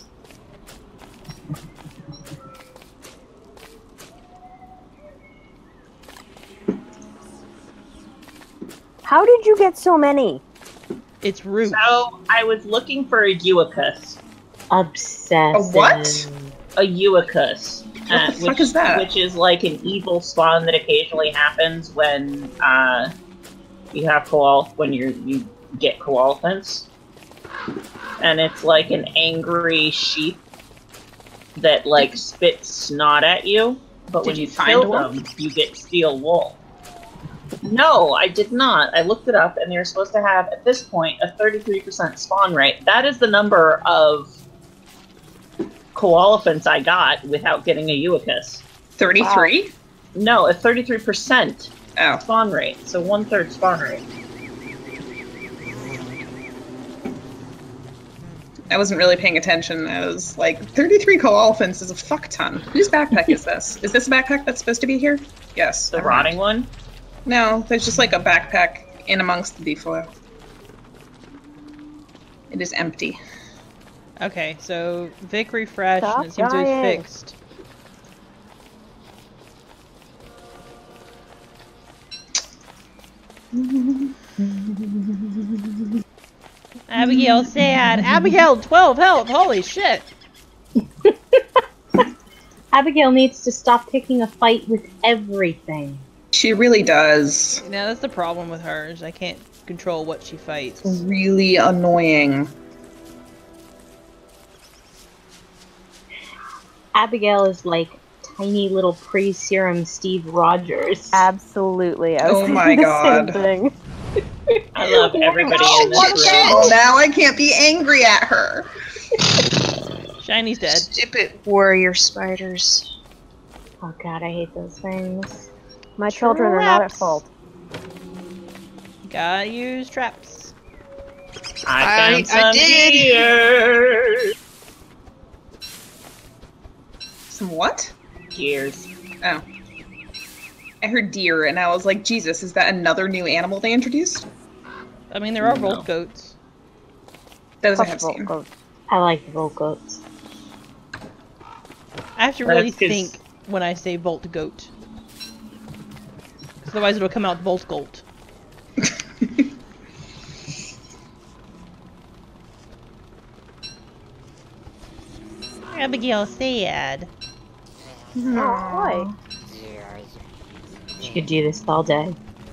S6: How did you get so many?
S3: It's rude.
S1: So, I was looking for a Uicus.
S5: Obsessed.
S2: A what?
S1: A Uicus.
S2: What the fuck is that?
S1: Which is like an evil spawn that occasionally happens when uh, you have koal when you you get koalafants, and it's like an angry sheep that like spits snot at you. But
S2: Did
S1: when
S2: you
S1: you,
S2: find
S1: kill
S2: one?
S1: them, you get steel wool. No, I did not. I looked it up, and they're supposed to have at this point a thirty-three percent spawn rate. That is the number of koalafants I got without getting a Uicus.
S2: thirty-three?
S1: No, a thirty-three percent
S2: Oh.
S1: spawn rate, so one third spawn rate.
S2: I wasn't really paying attention. I was like, thirty-three koalafants is a fuck ton. Whose backpack is this? Is this a backpack that's supposed to be here? Yes.
S1: The
S2: never mind.
S1: rotting one?
S2: No, there's just like a backpack in amongst the beefalo. It is empty.
S3: Okay, so Vic refreshed
S6: Stop
S3: and it seems to have
S6: dying.
S3: fixed. Abigail sad. Abigail, twelve health. Holy shit.
S5: Abigail needs to stop picking a fight with everything.
S2: She really does.
S3: Now that's the problem with her, is I can't control what she fights.
S2: It's really annoying.
S5: Abigail is like tiny little pre-serum Steve Rogers.
S6: Absolutely. I was
S2: Oh my
S6: thinking the
S2: God.
S6: same thing.
S1: I love everybody in this room.
S2: Oh, now I can't be angry at her.
S3: Shiny's dead.
S4: Stupid warrior spiders.
S5: Oh god, I hate those things.
S6: My children are not at
S3: Traps.
S6: fault.
S3: Gotta use traps.
S1: I
S4: I-
S1: found
S4: I
S1: some
S4: did.
S1: gears.
S2: Some what?
S1: Gears.
S2: Oh. I heard deer, and I was like, Jesus, is that another new animal they introduced?
S3: I mean, there are
S1: No.
S3: volt goats.
S2: Those I
S6: Fuck
S2: have
S6: the
S2: seen.
S6: goats.
S5: I like the Volt Goats.
S3: I have to
S1: That's
S3: really
S1: 'cause-
S3: think when I say volt goat. 'Cause otherwise it'll come out volt goat. Abigail sad.
S6: Oh, why?
S5: She could do this all day.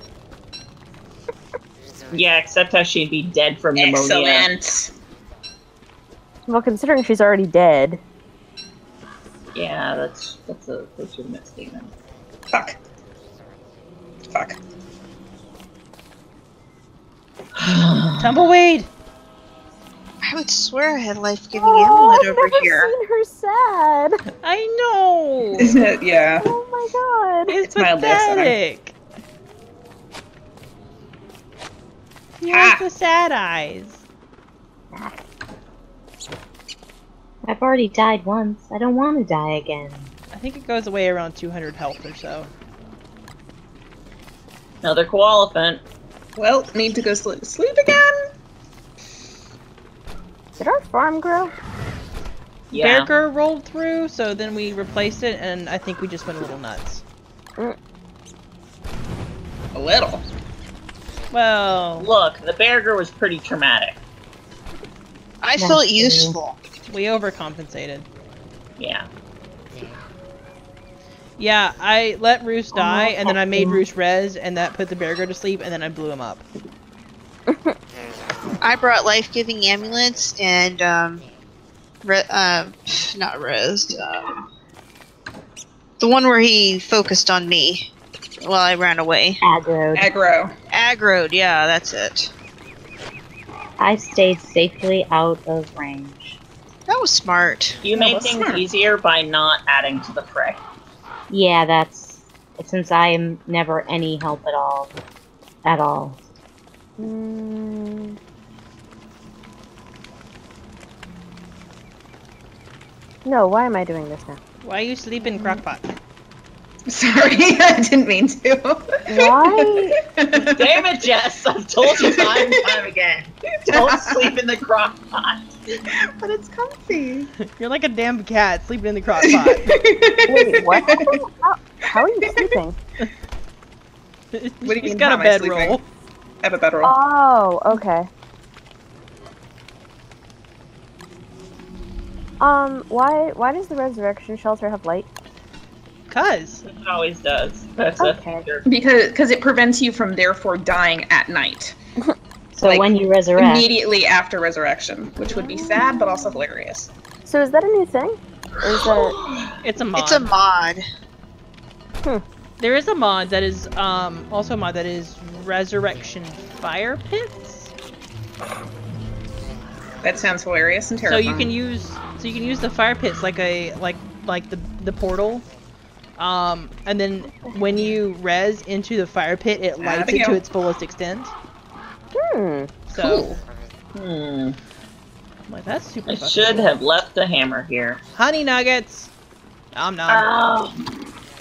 S1: Yeah, except how she'd be dead from pneumonia.
S2: Excellent.
S6: Well, considering she's already dead.
S1: Yeah, that's that's a legitimate statement.
S2: Fuck. Fuck.
S3: Tumbleweed!
S4: I would swear I had life-giving
S6: Oh,
S4: amulet
S6: I've
S4: over
S6: never
S4: here.
S6: seen her sad.
S3: I know!
S2: Isn't it? Yeah.
S6: Oh my god.
S3: It's
S2: It's mildly upsetting.
S3: pathetic! He
S2: Ha!
S3: has the sad eyes.
S5: I've already died once. I don't want to die again.
S3: I think it goes away around two hundred health or so.
S1: Another koalefant.
S2: Well, need to go sl- sleep again?
S6: Did our farm grow?
S1: Yeah.
S3: Berger rolled through, so then we replaced it, and I think we just went a little nuts.
S2: A little.
S3: Well,
S1: Look, the Berger was pretty traumatic.
S4: I
S5: Yeah.
S4: felt useful.
S3: we overcompensated.
S1: Yeah.
S3: Yeah, I let Roos die, and then I made
S5: fucking-
S3: Roos res, and that put the Berger to sleep, and then I blew him up.
S4: I brought life-giving amulets and, um, re- uh, not res, um, the one where he focused on me while I ran away.
S5: Aggroed.
S2: Aggro.
S4: Aggroed, yeah, that's it.
S5: I stayed safely out of range.
S4: That was smart.
S1: You
S2: No,
S1: make
S2: that's
S1: things
S2: smart.
S1: easier by not adding to the fray.
S5: Yeah, that's... Since I am never any help at all. At all.
S6: Mm. No, why am I doing this now?
S3: Why you sleep in crockpot?
S2: Sorry, I didn't mean to.
S6: Why?
S1: Damn it, Jess! I've told you time and time again. Don't sleep in the crock pot.
S2: But it's comfy.
S3: You're like a damn cat sleeping in the crockpot.
S6: Wait, what? How, how are you sleeping?
S2: What do you
S3: He's
S2: mean,
S3: got
S2: how
S3: a
S2: am I
S3: bedroll.
S2: sleeping? I have a bedroll.
S6: Oh, okay. Um, why why does the resurrection shelter have light?
S3: Cuz.
S1: It always does. That's a
S6: Okay.
S1: feature.
S2: Because because it prevents you from therefore dying at night.
S5: So
S2: Like,
S5: when you resurrect...
S2: Immediately after resurrection, which would be sad but also hilarious.
S6: So is that a new thing? Or is that
S3: It's a mod.
S4: It's a mod.
S3: There is a mod that is um also a mod that is resurrection fire pits.
S2: That sounds hilarious and
S3: So
S2: terrifying.
S3: you can use so you can use the fire pits like a like like the the portal. Um and then when you res into the fire pit it
S2: Ah,
S3: lights
S2: there
S3: it
S2: you
S3: to
S2: go.
S3: its fullest extent.
S6: hmm?
S3: So
S1: Hmm.
S3: I'm like that's super
S1: I
S3: fucking
S1: should
S3: cool.
S1: have left a hammer here.
S3: Honey nuggets. I'm not.
S1: Oh.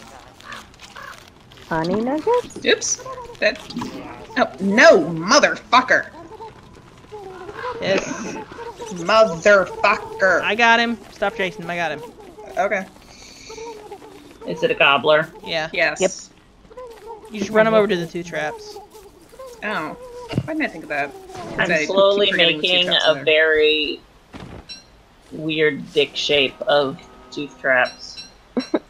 S6: Honey nuggets?
S2: Oops. That. Oh no, motherfucker!
S3: Yes.
S2: Motherfucker.
S3: I got him. Stop chasing him. I got him.
S2: Okay.
S1: Is it a gobbler?
S3: Yeah.
S2: Yes.
S6: Yep.
S3: You just run him over to the two traps.
S2: Oh. Why didn't I think of that? 'Cause I
S1: I'm
S2: keep
S1: slowly
S2: forgetting the two
S1: making
S2: traps
S1: a
S2: are there.
S1: very weird dick shape of tooth traps.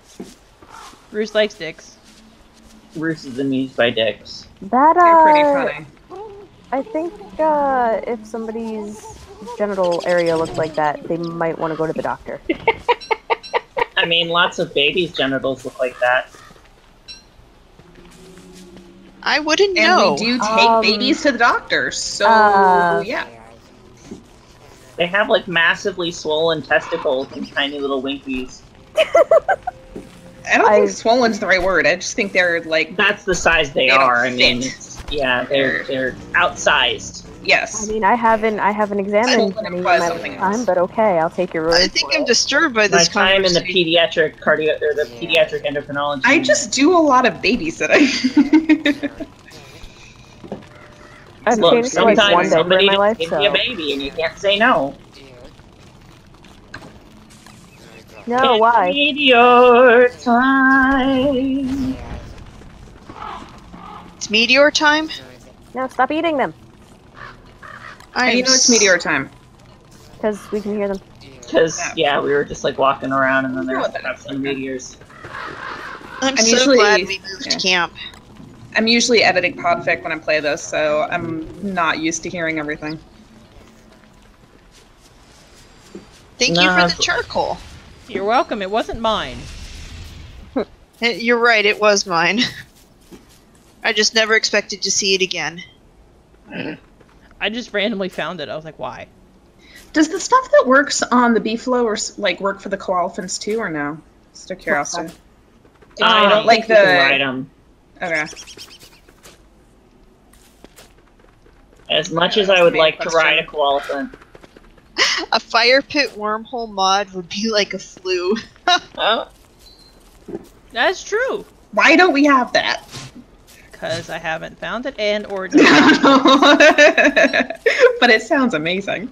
S3: Roos likes dicks.
S1: Roos is amused by dicks.
S6: That,
S2: They're pretty
S6: uh,
S2: funny.
S6: I think, uh, if somebody's genital area looks like that, they might want to go to the doctor.
S1: I mean, lots of babies' genitals look like that.
S4: I wouldn't
S2: And
S4: know.
S2: we do take
S6: Um,
S2: babies to the doctor, so
S6: uh,
S2: yeah.
S1: They have, like, massively swollen testicles and tiny little winkies.
S2: I don't
S6: I-
S2: think swollen's the right word. I just think they're like,
S1: That's the size they,
S2: They don't
S1: are. I mean,
S2: fit.
S1: it's, yeah, they're they're outsized.
S6: I
S2: yes.
S6: mean, I haven't, I haven't examined
S2: Swollen
S6: any in
S2: implies
S6: my
S2: something
S6: time,
S2: else.
S6: but okay, I'll take your word
S4: I think
S6: for
S4: I'm
S6: it.
S4: disturbed by
S1: My
S4: this
S1: time in the
S4: conversation.
S1: pediatric cardio or the pediatric endocrinology.
S2: I just do a lot of babysitting.
S6: I've
S1: Look,
S6: changed like
S1: sometimes
S6: one diaper
S1: somebody
S6: in my life,
S1: gives
S6: so
S1: you a baby and you can't say no.
S6: no, why?
S1: Meteor time.
S4: It's meteor time?
S6: No, stop eating them,
S2: How do
S4: I'm
S2: you know it's meteor time?
S6: because we can hear them.
S1: Because, yeah, we were just like walking around and then there
S2: Oh,
S1: was
S2: that-
S1: perhaps some meteors.
S4: I'm,
S2: I'm
S4: so
S2: usually-
S4: glad we moved
S2: yeah.
S4: camp.
S2: I'm usually editing podfic when I play this, so I'm not used to hearing everything.
S4: Thank
S1: Nah,
S4: you for
S1: it's-
S4: the charcoal.
S3: You're welcome. It wasn't mine.
S4: Eh, You're right, it was mine. I just never expected to see it again.
S3: I just randomly found it. I was like, why?
S2: Does the stuff that works on the beefalo or s- like work for the koalefants too, or no? Just a curiosity.
S1: I don't
S2: like
S1: think you can
S2: the-
S1: ride 'em.
S2: Okay.
S1: As much
S2: Yeah,
S1: as
S2: that's
S1: I
S2: the
S1: would
S2: main
S1: like to
S2: question.
S1: ride a koalefant.
S4: A fire pit wormhole mod would be like a flu.
S1: Oh,
S3: That's true.
S2: Why don't we have that?
S3: Because I haven't found it and or
S2: But it sounds amazing.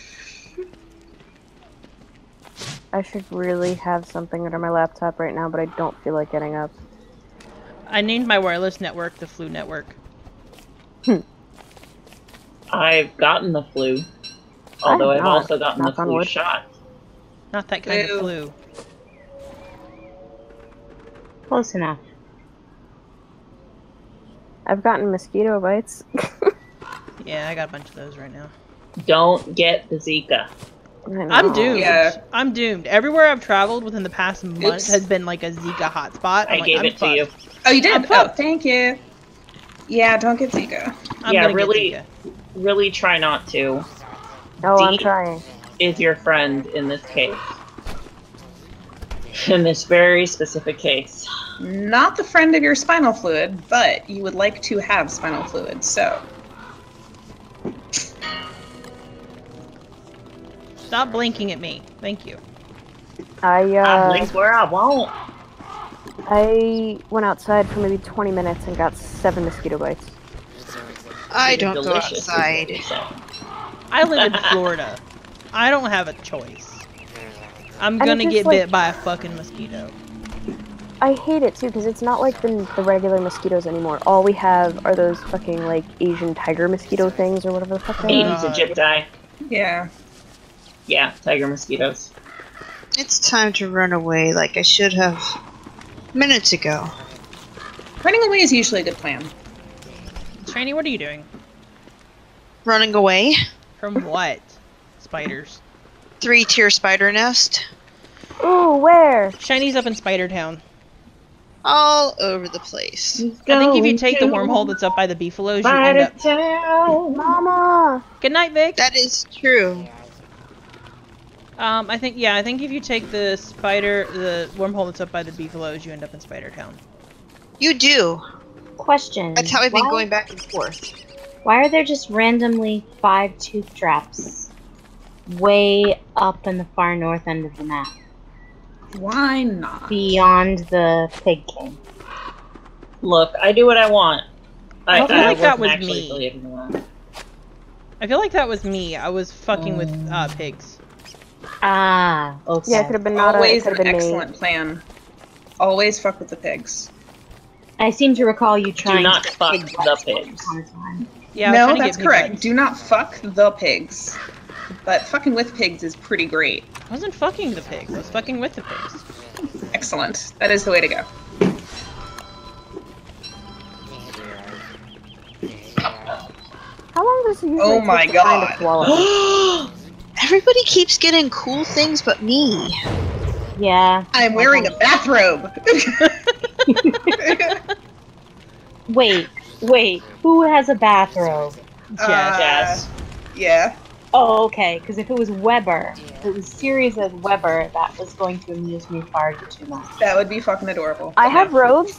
S6: I should really have something under my laptop right now, but I don't feel like getting up.
S3: I named my wireless network the Flu Network.
S1: I've gotten the flu. Although
S6: have
S1: I've
S6: not.
S1: also gotten the
S6: Knock on
S1: flu
S6: wood.
S1: shot.
S3: Not that kind
S2: Ew.
S3: of flu.
S5: Close enough.
S6: I've gotten mosquito bites.
S3: Yeah, I got a bunch of those right now.
S1: Don't get the Zika.
S6: I know.
S3: I'm doomed.
S2: Yeah.
S3: I'm doomed. Everywhere I've traveled within the past month
S2: Oops.
S3: has been like a Zika hotspot. I'm
S1: I
S3: like,
S1: gave
S3: I'm
S1: it to you.
S3: fucked.
S2: Oh, you
S3: I'm
S2: did? Oh,
S3: fucked.
S2: thank you. Yeah, don't get Zika.
S3: I'm
S1: Yeah,
S3: gonna
S1: really-
S3: get
S1: Really try not to.
S6: Oh, I'm
S1: D-
S6: trying.
S1: Is your friend in this case. In this very specific case.
S2: Not the friend of your spinal fluid, but you would like to have spinal fluid, so.
S3: Zika. Stop blinking at me. Thank you.
S6: I
S1: I
S6: uh,
S1: blink where I won't.
S6: I went outside for maybe twenty minutes and got seven mosquito bites.
S4: I don't
S1: Delicious,
S4: go
S1: is what
S4: outside.
S1: they say.
S3: I live in Florida. I don't have a choice. I'm
S6: And
S3: gonna
S6: it's
S3: get
S6: just like-
S3: bit by a fucking mosquito.
S6: I hate it too because it's not like the, the regular mosquitoes anymore. All we have are those fucking like Asian tiger mosquito things or whatever the fuck they are.
S1: Aedes aegypti.
S2: Yeah.
S1: Yeah, tiger mosquitoes.
S4: It's time to run away like I should have minutes ago.
S2: Running away is usually a good plan.
S3: Shiny, what are you doing?
S4: Running away?
S3: From what? Spiders.
S4: Three tier spider nest.
S6: Ooh, where?
S3: Shiny's up in Spider Town.
S4: All over the place.
S3: I think if you take the wormhole that's up by the beefaloes, you end up.
S1: Town.
S6: Mama!
S3: Good night, Vic.
S4: That is true.
S3: Um, I think yeah, I think if you take the spider, the wormhole that's up by the beefaloes, you end up in Spider Town.
S4: You do.
S5: Question.
S4: That's how I've been
S5: why,
S4: going back and forth.
S5: Why are there just randomly five tooth traps way up in the far north end of the map,
S2: Why not?
S5: beyond the pig king?
S1: Look, I do what I want. I,
S3: I feel like that
S1: wasn't
S3: was
S1: actually
S3: me.
S1: believing that.
S3: I feel like that was me. I was fucking with uh, pigs.
S5: Ah, okay.
S6: Yeah, it could have been not
S2: Always
S6: a, it
S2: an
S6: could have been
S2: excellent plan. Always fuck with the pigs.
S5: I seem to recall you trying
S1: not
S5: to
S1: fuck
S5: pig
S1: the
S5: once
S1: pigs.
S5: upon a time.
S3: Yeah, I was
S2: no,
S3: trying to
S2: that's
S3: get pig
S2: correct.
S3: butts.
S2: Do not fuck the pigs. But fucking with pigs is pretty great.
S3: I wasn't fucking the pigs. I was fucking with the pigs.
S2: Excellent. That is the way to go.
S6: Those usually
S2: Oh
S6: take
S2: my
S6: the time to
S2: God.
S6: swallow.
S4: Everybody keeps getting cool things but me.
S5: Yeah.
S2: I'm wearing a bathrobe.
S5: Wait, wait. Who has a bathrobe?
S3: Jess.
S2: Uh,
S1: Yes.
S2: Yeah.
S5: Oh, okay. Because if it was Weber, if it was serious as Weber, that was going to amuse me far too much.
S2: That would be fucking adorable.
S6: I
S2: But
S6: have
S2: no.
S6: robes.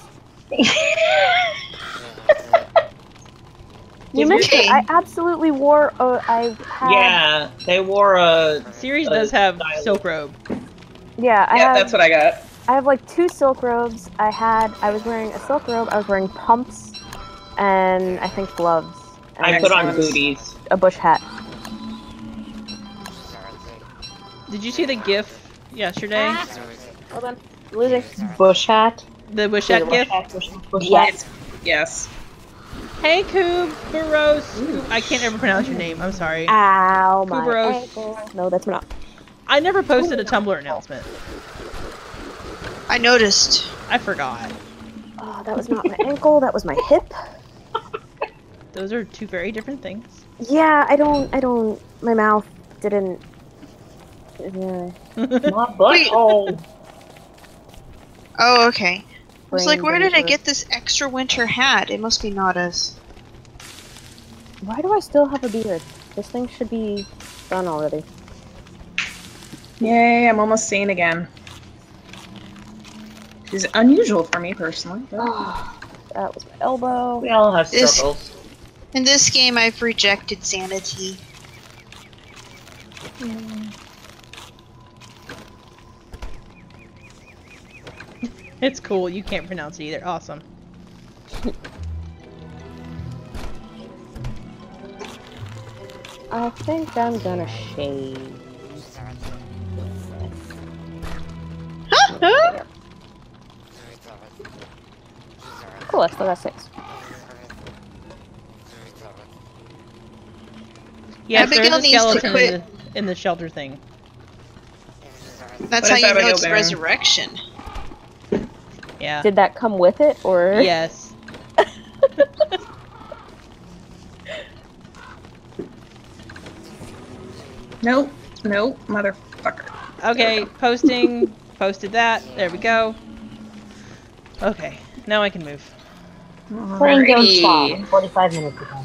S6: You missed
S4: Okay.
S6: it. I absolutely wore. Uh, I had.
S1: Yeah, they wore a.
S3: Series
S1: Uh,
S3: does have
S1: stylish.
S3: silk robe.
S6: Yeah, I
S2: Yeah,
S6: have.
S2: that's what I got.
S6: I have like two silk robes. I had. I was wearing a silk robe. I was wearing pumps, and I think gloves. And
S1: I put on
S2: Excellent.
S1: booties.
S6: a bush hat.
S3: Did you see the GIF yesterday?
S6: Hold on, losing.
S5: Bush hat.
S3: The bush hat GIF?
S5: Bush hat. Bush
S2: What?
S5: hat.
S2: Yes.
S3: Hey, Koob, Baros. Koob- I can't ever pronounce your name. I'm sorry.
S6: Ow, my
S3: Kuberos.
S6: ankle. No, that's not.
S3: I never posted a Tumblr announcement.
S4: I noticed.
S3: I forgot.
S6: Oh, that was not my ankle. That was my hip.
S3: Those are two very different things.
S6: Yeah, I don't. I don't. My mouth didn't. Yeah.
S5: My butthole.
S4: Oh, okay. I was like,
S6: Brain
S4: where did I
S6: didn't
S4: get this extra winter hat? It must be Nada's.
S6: Why do I still have a beard? This thing should be done already.
S2: Yay, I'm almost sane again. Which is unusual for me personally. but-
S6: Oh, that was my elbow.
S1: We all have
S4: This-
S1: struggles.
S4: In this game, I've rejected sanity.
S3: It's cool. You can't pronounce it either. Awesome.
S6: I think I'm gonna shave.
S4: Huh?
S6: Cool, I still got six.
S3: Yes,
S4: Abigail
S3: there's a
S4: needs to
S3: skeleton in
S4: quit.
S3: the, in the shelter thing.
S4: That's
S2: What
S4: how
S2: is
S4: you know
S2: Abigail
S4: it's
S2: doing?
S4: resurrection.
S3: Yeah.
S6: Did that come with it, or?
S3: Yes.
S2: Nope. Nope. Motherfucker.
S3: Okay, posting. Posted that. There we go. Okay, now I can move.
S5: Playing Don't
S2: Alrighty.
S5: Stop. forty-five minutes ago.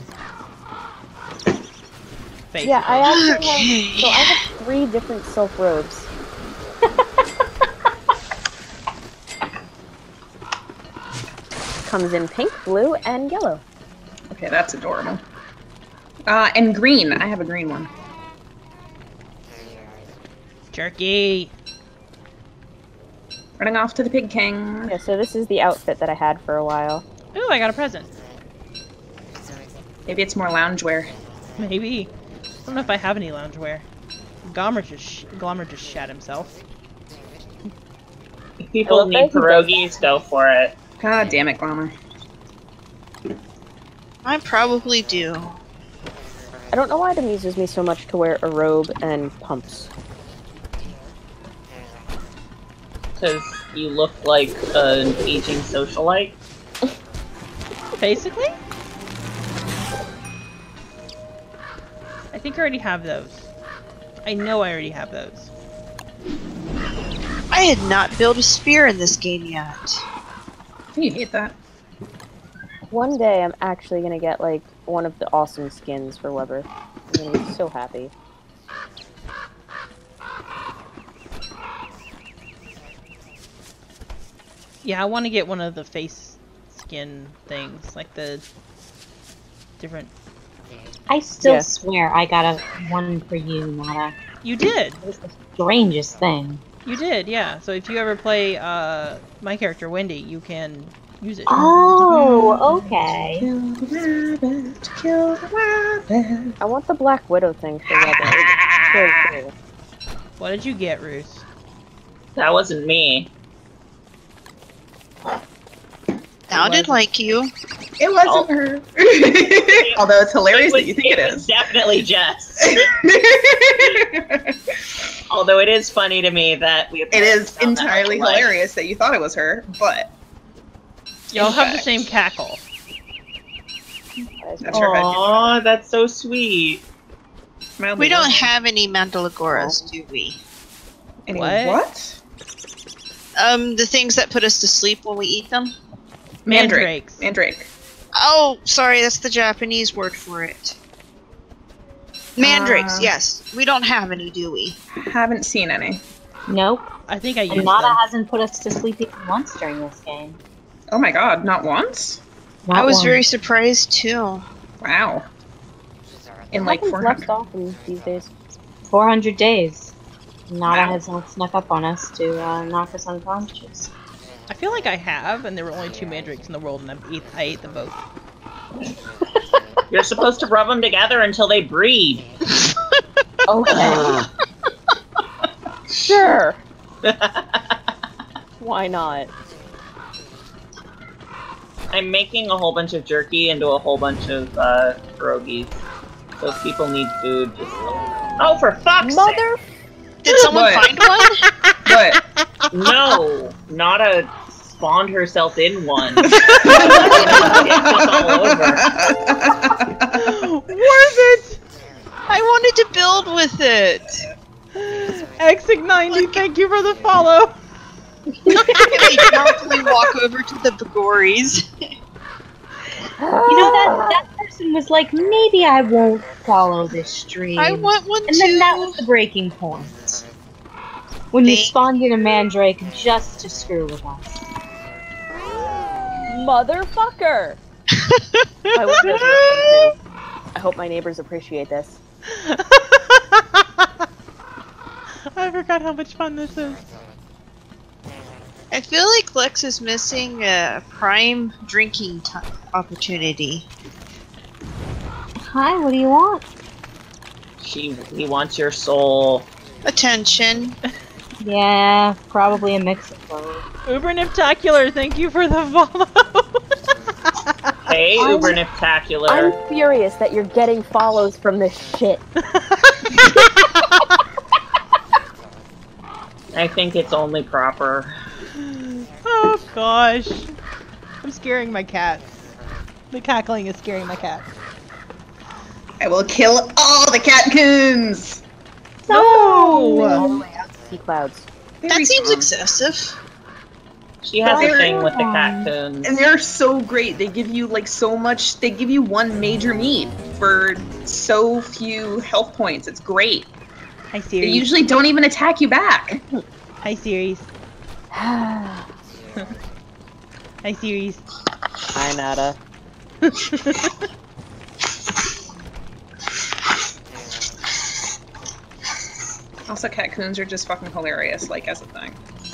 S3: Faith.
S6: Yeah, I actually
S4: Okay.
S6: have. So I have three different silk robes. Comes in pink, blue, and yellow.
S2: Okay, that's adorable. Uh, and green. I have a green one.
S3: Jerky.
S2: Running off to the Pig King.
S6: Yeah, so this is the outfit that I had for a while.
S3: Ooh, I got a present.
S2: Maybe it's more loungewear.
S3: Maybe. I don't know if I have any loungewear. Gomer just sh Glomer just shat himself.
S1: If people
S5: Well,
S1: need
S5: thank you,
S1: pierogies, go for it.
S2: God damn it, Glamour.
S4: I probably do.
S6: I don't know why it amuses me so much to wear a robe and pumps.
S1: Because you look like an aging socialite.
S3: Basically? I think I already have those. I know I already have those.
S4: I had not built a spear in this game yet.
S2: You hate that.
S6: One day I'm actually gonna get like one of the awesome skins for Weber. I'm gonna be so happy.
S3: Yeah, I want to get one of the face skin things, like the different.
S5: I still
S6: Yeah.
S5: swear I got a one for you, Nada.
S3: You did.
S5: It was the strangest thing.
S3: You did, yeah. So if you ever play uh, my character Wendy, you can use it.
S5: Oh, okay.
S2: Kill the rabbit, kill the rabbit.
S6: I want the Black Widow thing for Weber. It's very cool.
S3: What did you get, Roos?
S1: That wasn't me.
S4: Sounded like you.
S2: It wasn't her. Although it's hilarious
S1: It was-
S2: that you think it
S1: it was
S2: is.
S1: definitely Jess. Although it is funny to me that we.
S2: It is
S1: found that
S2: entirely
S1: much alike.
S2: hilarious that you thought it was her, but
S3: Y'all have the
S2: fact.
S3: same cackle.
S6: That is
S2: That's your head.
S1: Aw, that's so sweet.
S2: Mildly
S4: We don't
S2: lovely.
S4: have any mandragoras, do we?
S2: Any
S3: What?
S2: what?
S4: Um, the things that put us to sleep when we eat them?
S3: Mandrakes.
S2: Mandrake.
S4: Oh, sorry, that's the Japanese word for it. Mandrakes,
S2: Uh,
S4: yes. We don't have any, do we?
S2: Haven't seen any.
S5: Nope.
S3: I think I used
S5: And Nada
S3: them.
S5: hasn't put us to sleep even once during this game.
S2: Oh my god, not once?
S5: Not
S4: I was
S5: once.
S4: very surprised too.
S2: Wow. In like
S6: Nothing's
S2: four
S6: left
S2: hundred.
S6: off in these days.
S5: four hundred days. Nada
S2: Wow.
S5: has not snuck up on us to uh, knock us unconscious.
S3: I feel like I have, and there were only two mandrakes in the world, and I ate, I ate them both.
S1: You're supposed to rub them together until they breed.
S5: Okay.
S6: Sure. Why not?
S1: I'm making a whole bunch of jerky into a whole bunch of uh, pierogies. So if people need food, just oh, for fuck's
S6: Mother.
S4: Did someone
S2: What?
S4: find one?
S2: But
S1: sake! No, Nada spawned herself in one. It's all over.
S3: Worth it!
S4: I wanted to build with it.
S3: Exig ninety, thank you for the follow.
S4: And I promptly walk over to the Bagories.
S5: You know, that, that person was like, maybe I won't follow this stream.
S4: I want one
S5: and
S4: too.
S5: then that was the breaking point. When you
S4: Thank-
S5: spawned in a mandrake just to screw with us.
S6: Motherfucker. I, wish this was true. I hope my neighbors appreciate this.
S3: I forgot how much fun this is.
S4: I feel like Lex is missing a prime drinking t opportunity.
S5: Hi, what do you want?
S1: She, he wants your soul.
S4: Attention.
S5: Yeah, probably a mix of both.
S3: Uber Niftacular, thank you for the follow.
S1: Hey,
S6: I'm-
S1: Uber Niftacular.
S6: I'm furious that you're getting follows from this shit.
S1: I think it's only proper.
S3: Oh gosh. I'm scaring my cats. The cackling is scaring my cats.
S2: I will kill all the catcoons!
S6: All the
S3: No!
S6: way out to sea clouds.
S2: They
S4: That seems
S2: respawn.
S4: excessive.
S1: She has a
S2: They're-
S1: thing with the catcoons.
S2: And they're so great. They give you like so much. They give you one major meat for so few health points. It's great.
S3: Hi
S2: They
S3: Siri.
S2: usually don't even attack you back.
S3: Hi Siri. Hi Siri.
S6: Hi, Nada.
S2: Also, catcoons are just fucking hilarious, like as a thing.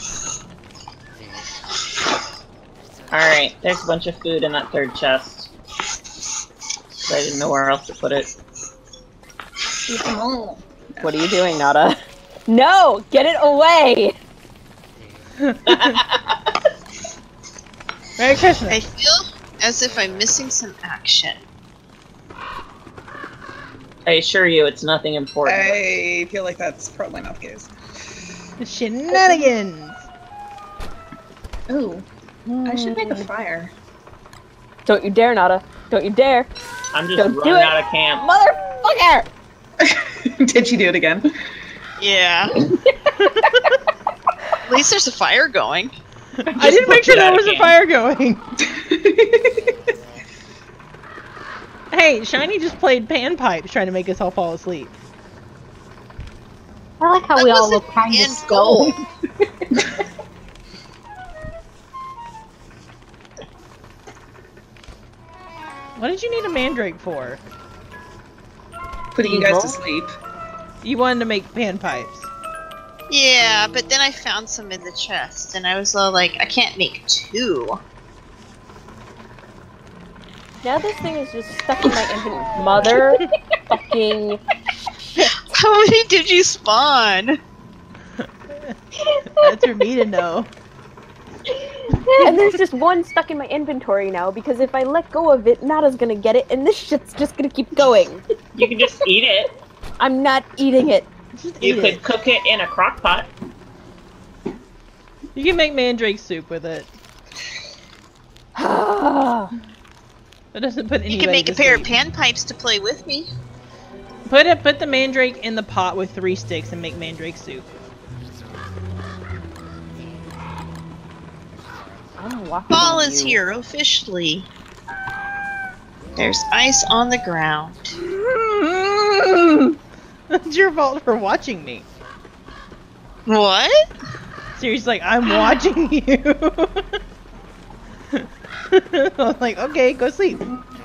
S1: Alright, there's a bunch of food in that third chest. I didn't know where else to put it.
S2: Eat them all.
S6: What are you doing, Nada? No! Get it away!
S3: Merry Christmas.
S4: I feel as if I'm missing some action.
S1: I assure you, it's nothing important.
S2: I feel like that's probably not the case.
S3: The shenanigans.
S2: Ooh, I should make a fire.
S6: Don't you dare, Nada. Don't you dare.
S1: I'm just
S6: Don't do
S1: running
S6: it.
S1: out of camp.
S6: Motherfucker!
S2: Did she do it again?
S4: Yeah. At least there's a fire going.
S3: I didn't make
S1: put
S3: sure
S1: it
S3: there
S1: out
S3: was a
S1: again.
S3: fire going. Hey, Shiny just played panpipes trying to make us all fall asleep.
S5: I like how
S4: That
S5: we all
S4: wasn't
S5: look kind
S4: the
S5: of
S4: end goal.
S5: stoned.
S3: What did you need a mandrake for?
S2: Putting you guys to
S5: Evil?
S2: sleep.
S3: You wanted to make panpipes.
S4: Yeah, but then I found some in the chest, and I was all like, I can't make two.
S6: Now this thing is just stuck in my inventory. Mother fucking.
S4: How many did you spawn?
S3: That's for me to know.
S6: And there's just one stuck in my inventory now because if I let go of it, Nada's gonna get it, and this shit's just gonna keep going.
S1: You can just eat it.
S6: I'm not eating it.
S3: Just
S1: You
S3: eat
S1: could
S3: it.
S1: cook it in a crock pot.
S3: You can make mandrake soup with it. That doesn't put
S4: You
S3: anybody
S4: can make a
S3: to
S4: pair of
S3: sleep.
S4: panpipes to play with me.
S3: Put it. Put the mandrake in the pot with three sticks and make mandrake soup.
S6: I'm walking
S4: Fall
S6: on
S4: is
S6: you.
S4: here officially. There's ice on the ground.
S3: It's your fault for watching me.
S4: What?
S3: Siri's like, I'm watching you. I was like, okay, go sleep.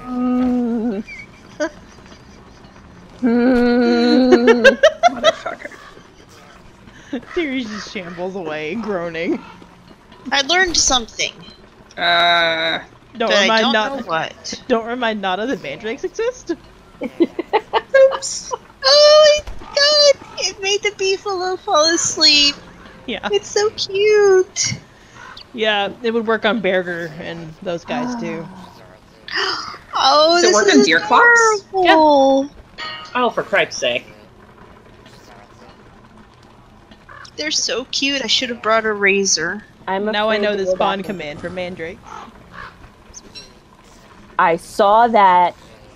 S2: Motherfucker.
S3: Siri just shambles away, groaning.
S4: I learned something,
S2: Uh,
S3: Don't
S4: but I
S3: remind
S4: don't
S3: Nada.
S4: know what.
S3: Don't remind Nada that mandrakes exist.
S2: oops.
S4: Oh my god! It made the beefalo fall asleep.
S3: Yeah,
S4: It's so cute.
S3: yeah, it would work on Berger and those guys too.
S4: Oh,
S2: Does it
S4: this
S2: work
S4: is
S2: on deer clocks?
S4: adorable.
S1: Oh, for Christ's sake.
S4: They're so cute. I should have brought a razor.
S6: I'm
S3: Now I
S6: afraid
S3: know
S6: to
S3: the
S6: go
S3: spawn
S6: back.
S3: command for mandrakes.
S6: I saw that.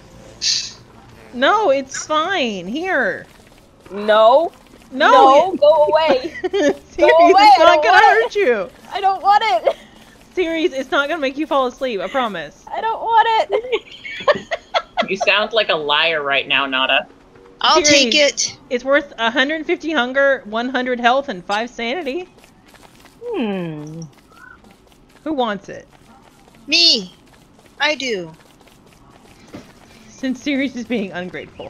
S3: No, it's fine. Here.
S6: No.
S3: No.
S6: No, go away.
S3: Series,
S6: away,
S3: it's
S6: I
S3: not
S6: don't
S3: gonna
S6: want
S3: hurt you.
S6: I don't want it.
S3: Series, it's not gonna make you fall asleep. I promise.
S6: I don't want it.
S1: You sound like a liar right now, Nada.
S4: I'll
S3: Series.
S4: take it.
S3: It's worth one hundred fifty hunger, one hundred health, and five sanity.
S5: Hmm.
S3: Who wants it?
S4: Me. I do.
S3: Since Series is being ungrateful.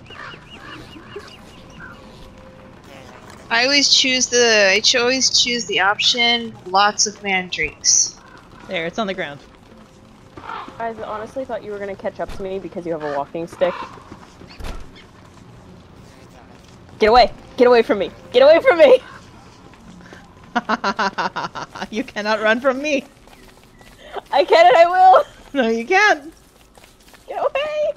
S4: I always choose the. I ch- always choose the option. Lots of mandrakes.
S3: There, it's on the ground.
S6: I honestly thought you were gonna catch up to me because you have a walking stick. Get away! Get away from me! Get away from me!
S3: You cannot run from me.
S6: I can and I will!
S3: No, you can't.
S6: Get away!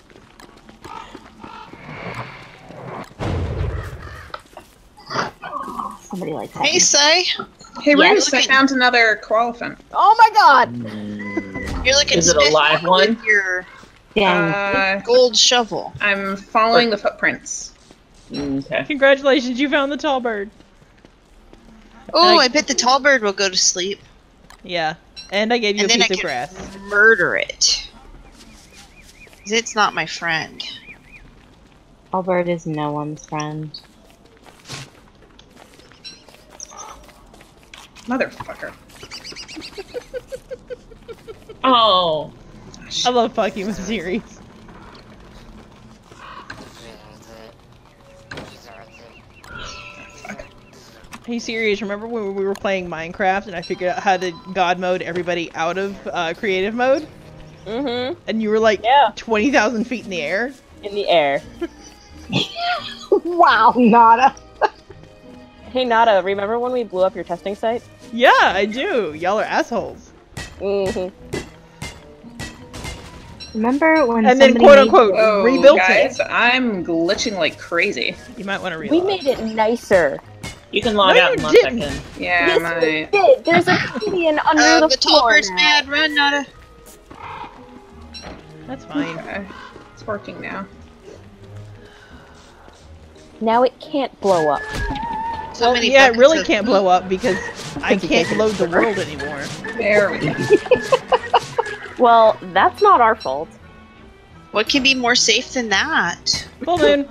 S5: Somebody likes that.
S4: Hey, Sai.
S2: Hey,
S5: Yeah,
S2: Reese, I
S4: look at-
S2: found another koalefant.
S6: Oh my god!
S4: You're looking.
S1: Is it a
S4: spiffy
S1: live one?
S4: with your
S5: Dang.
S2: Uh,
S4: gold shovel.
S2: I'm following the footprints.
S1: Okay.
S3: Congratulations, you found the tall bird.
S4: Oh,
S3: I-
S4: I bet the tall bird will go to sleep.
S3: Yeah, and I gave you
S4: And
S3: a
S4: then I
S3: piece of
S4: can
S3: grass.
S4: murder it. 'Cause it's not my friend.
S5: Albert is no one's friend.
S2: Motherfucker.
S1: Oh.
S3: I love fucking with Series. Hey Series, remember when we were playing Minecraft and I figured out how to god mode everybody out of uh, creative mode?
S6: Mm-hmm.
S3: And you were like
S6: Yeah.
S3: twenty thousand feet in the air?
S6: In the air.
S5: Wow, Nada.
S6: Hey Nada, remember when we blew up your testing site?
S3: Yeah, I do. Y'all are assholes.
S6: Mm-hmm.
S5: Remember when
S3: And then
S5: somebody
S3: quote
S5: made-
S3: unquote
S2: Whoa,
S3: rebuilt
S2: guys,
S3: it.
S2: I'm glitching like crazy.
S3: You might want to reload.
S6: We made it nicer.
S1: You can log
S3: No,
S1: out
S3: you
S1: in one
S3: didn't.
S1: second.
S2: Yeah,
S6: Yes,
S2: my...
S6: we did. There's a comedian under
S4: Uh,
S6: the,
S4: the tall
S6: floor
S4: bird's
S6: now.
S4: mad. Run, Nada.
S3: That's fine.
S2: Okay. It's working now.
S6: Now it can't blow up.
S4: So
S3: Well,
S4: many
S3: yeah, it
S4: buckets
S3: really
S4: of-
S3: can't blow up because I
S6: Because you
S3: can't
S6: can't
S3: load the
S6: consider.
S3: world anymore.
S2: There we go.
S6: Well, that's not our fault.
S4: What can be more safe than that?
S3: Full moon.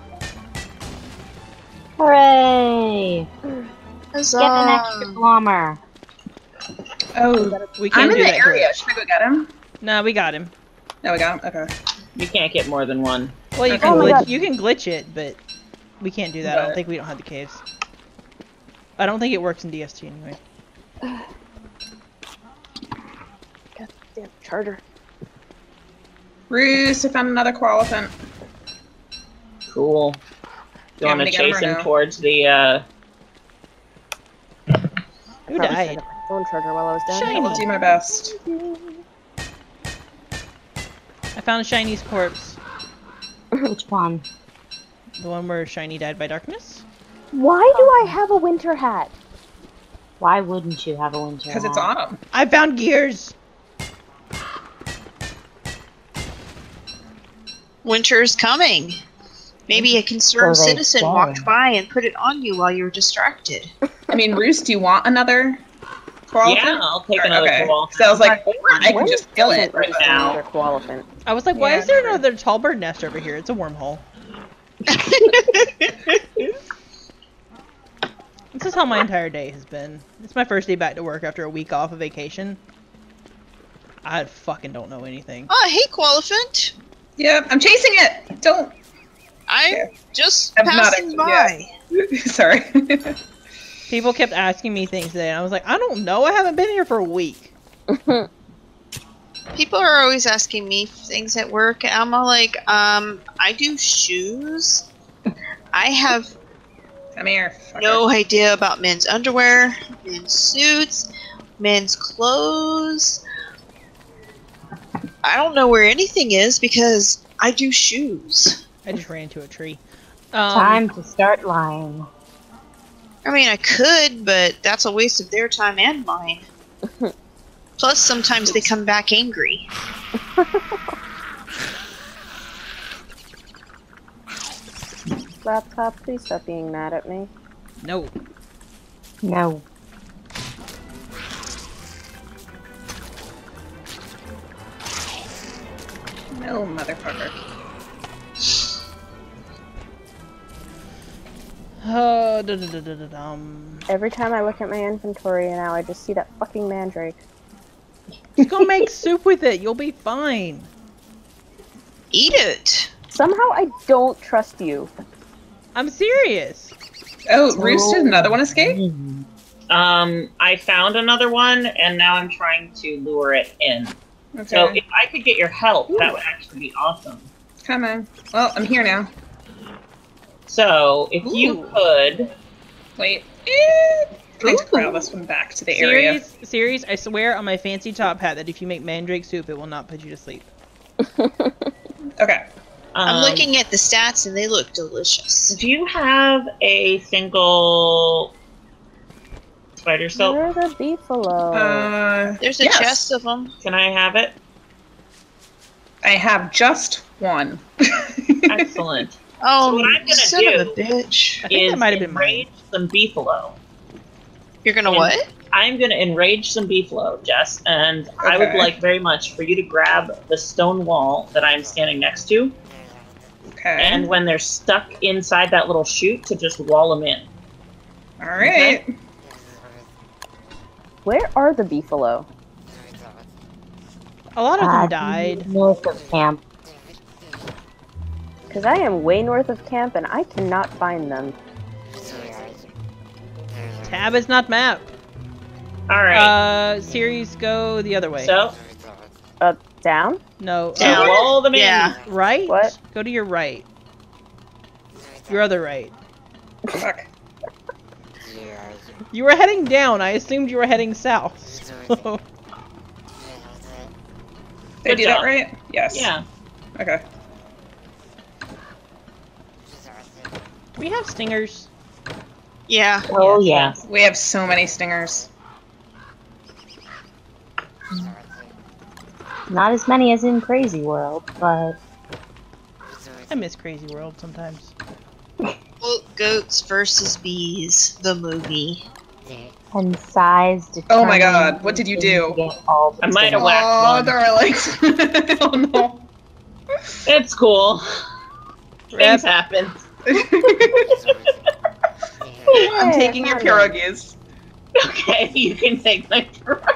S5: Hooray!
S4: Huzzah.
S5: Get an extra glommer.
S2: Oh,
S3: We can't
S2: I'm in
S3: do
S2: the
S3: that.
S2: area. Should I go get him?
S3: No, we got him.
S2: No, we got him? Okay.
S1: You can't get more than one.
S3: Well, you
S2: Oh
S3: can
S6: my
S3: glitch.
S6: God.
S3: You can glitch it, but we can't do that. I don't
S2: But-
S3: think we don't have the caves. I don't think it works in D S T anyway.
S6: God damn charger.
S2: Roos, I found another koalefant.
S1: Cool. You
S2: Yeah, I'm
S1: want to
S2: gonna get him
S1: chase
S2: or
S1: him
S2: no?
S1: towards the, uh...
S3: Who
S6: Probably
S3: died?
S6: set up my phone charger while I was down.
S3: Shiny.
S2: I'll do my best.
S3: I found Shiny's corpse.
S5: Which one?
S3: The one where Shiny died by darkness.
S6: Why do I have a winter hat?
S5: Why wouldn't you have a winter
S2: Because it's
S5: hat?
S2: autumn.
S3: I found gears.
S4: Winter's coming. Maybe a concerned
S5: So they
S4: citizen
S5: say.
S4: walked by and put it on you while you were distracted.
S2: I mean, Roos, do you want another koala?
S1: Yeah, I'll take
S2: Or-
S1: another
S2: okay.
S1: koala.
S2: So I was like, or I
S6: When
S2: can just kill
S6: doesn't
S2: it right
S6: Roos
S2: now.
S6: want another koalefant?
S3: I was like, why
S2: Yeah,
S3: is there
S2: true.
S3: another tall bird nest over here? It's a wormhole. This is how my entire day has been. It's my first day back to work after a week off of vacation. I fucking don't know anything.
S4: Oh, hey, Koalefant.
S2: Yep, I'm chasing it. Don't.
S4: I'm
S2: Okay.
S4: just
S2: I'm not
S4: passing
S2: a-
S4: by.
S2: Sorry.
S3: People kept asking me things today, and I was like, I don't know. I haven't been here for a week.
S4: People are always asking me things at work. I'm all like, um, I do shoes. I have
S2: Come here. fucker.
S4: no idea about men's underwear, men's suits, men's clothes. I don't know where anything is because I do shoes.
S3: I just ran into a tree. Um,
S5: Time to start lying.
S4: I mean, I could, but that's a waste of their time and mine. Plus, sometimes they come back angry.
S6: Laptop, please stop being mad at me.
S3: No.
S5: No.
S2: No, motherfucker.
S3: Uh, da, da, da, da, da, dum.
S6: Every time I look at my inventory now, I just see that fucking mandrake.
S3: Just go make soup with it. You'll be fine.
S4: Eat it!
S6: Somehow I don't trust you.
S3: I'm serious.
S2: Oh, Roos, did another one escape?
S1: Um, I found another one, and now I'm trying to lure it in.
S2: Okay.
S1: So if I could get your help, that would actually be awesome.
S2: Come on. Well, I'm here now.
S1: So if you
S3: Ooh.
S1: could,
S2: Wait. Eh, I need to corral this one back to the area.
S3: Series, series, I swear on my fancy top hat that if you make mandrake soup, it will not put you to sleep.
S2: Okay.
S4: I'm
S1: um,
S4: looking at the stats and they look delicious.
S1: Do you have a single spider silk?
S6: Where's the beefalo?
S2: Uh,
S4: There's a
S2: yes.
S4: chest of them.
S1: Can I have it?
S2: I have just one.
S1: Excellent.
S4: Oh,
S1: So what I'm gonna
S4: son
S1: do
S4: of a bitch.
S3: I think
S1: Is
S3: that might have been mine.
S1: enrage some beefalo.
S4: You're gonna
S1: And-
S4: what?
S1: I'm gonna enrage some beefalo, Jess, and I would
S2: Okay.
S1: like very much for you to grab the stone wall that I'm standing next to,
S2: Okay.
S1: and when they're stuck inside that little chute, to just wall them in.
S2: All right.
S6: Where are the beefalo?
S3: A lot of them
S5: Uh,
S3: died.
S5: North of camp.
S6: Because I am way north of camp and I cannot find them.
S3: Tab is not map.
S1: All right.
S3: Uh, series, go the other way.
S1: so
S6: Uh, down?
S3: no,
S4: Down.
S3: uh,
S1: wall them in.
S4: Yeah.
S3: right?
S6: What?
S3: Go to your right. Your other right.
S2: Fuck.
S3: You were heading down. I assumed you were heading south.
S2: Did I
S1: Good
S2: do
S1: job.
S2: that right? Yes.
S1: Yeah.
S2: Okay.
S3: We have stingers.
S4: Yeah.
S5: Oh,
S3: Yeah.
S5: yeah.
S2: We have so many stingers.
S5: Not as many as in Crazy World, but
S3: I miss Crazy World sometimes.
S4: Well, goats versus bees, the movie.
S5: and size
S2: Oh my
S5: determines
S2: God, what did you
S5: if
S2: do?
S5: get all the
S1: I might have
S5: stingers.
S1: whacked
S2: Oh,
S1: one.
S2: there are like. Oh no.
S1: It's cool. Things happen.
S2: I'm
S6: Hey,
S2: taking
S6: I
S2: your
S6: found them.
S2: pierogies.
S1: Okay, you can take my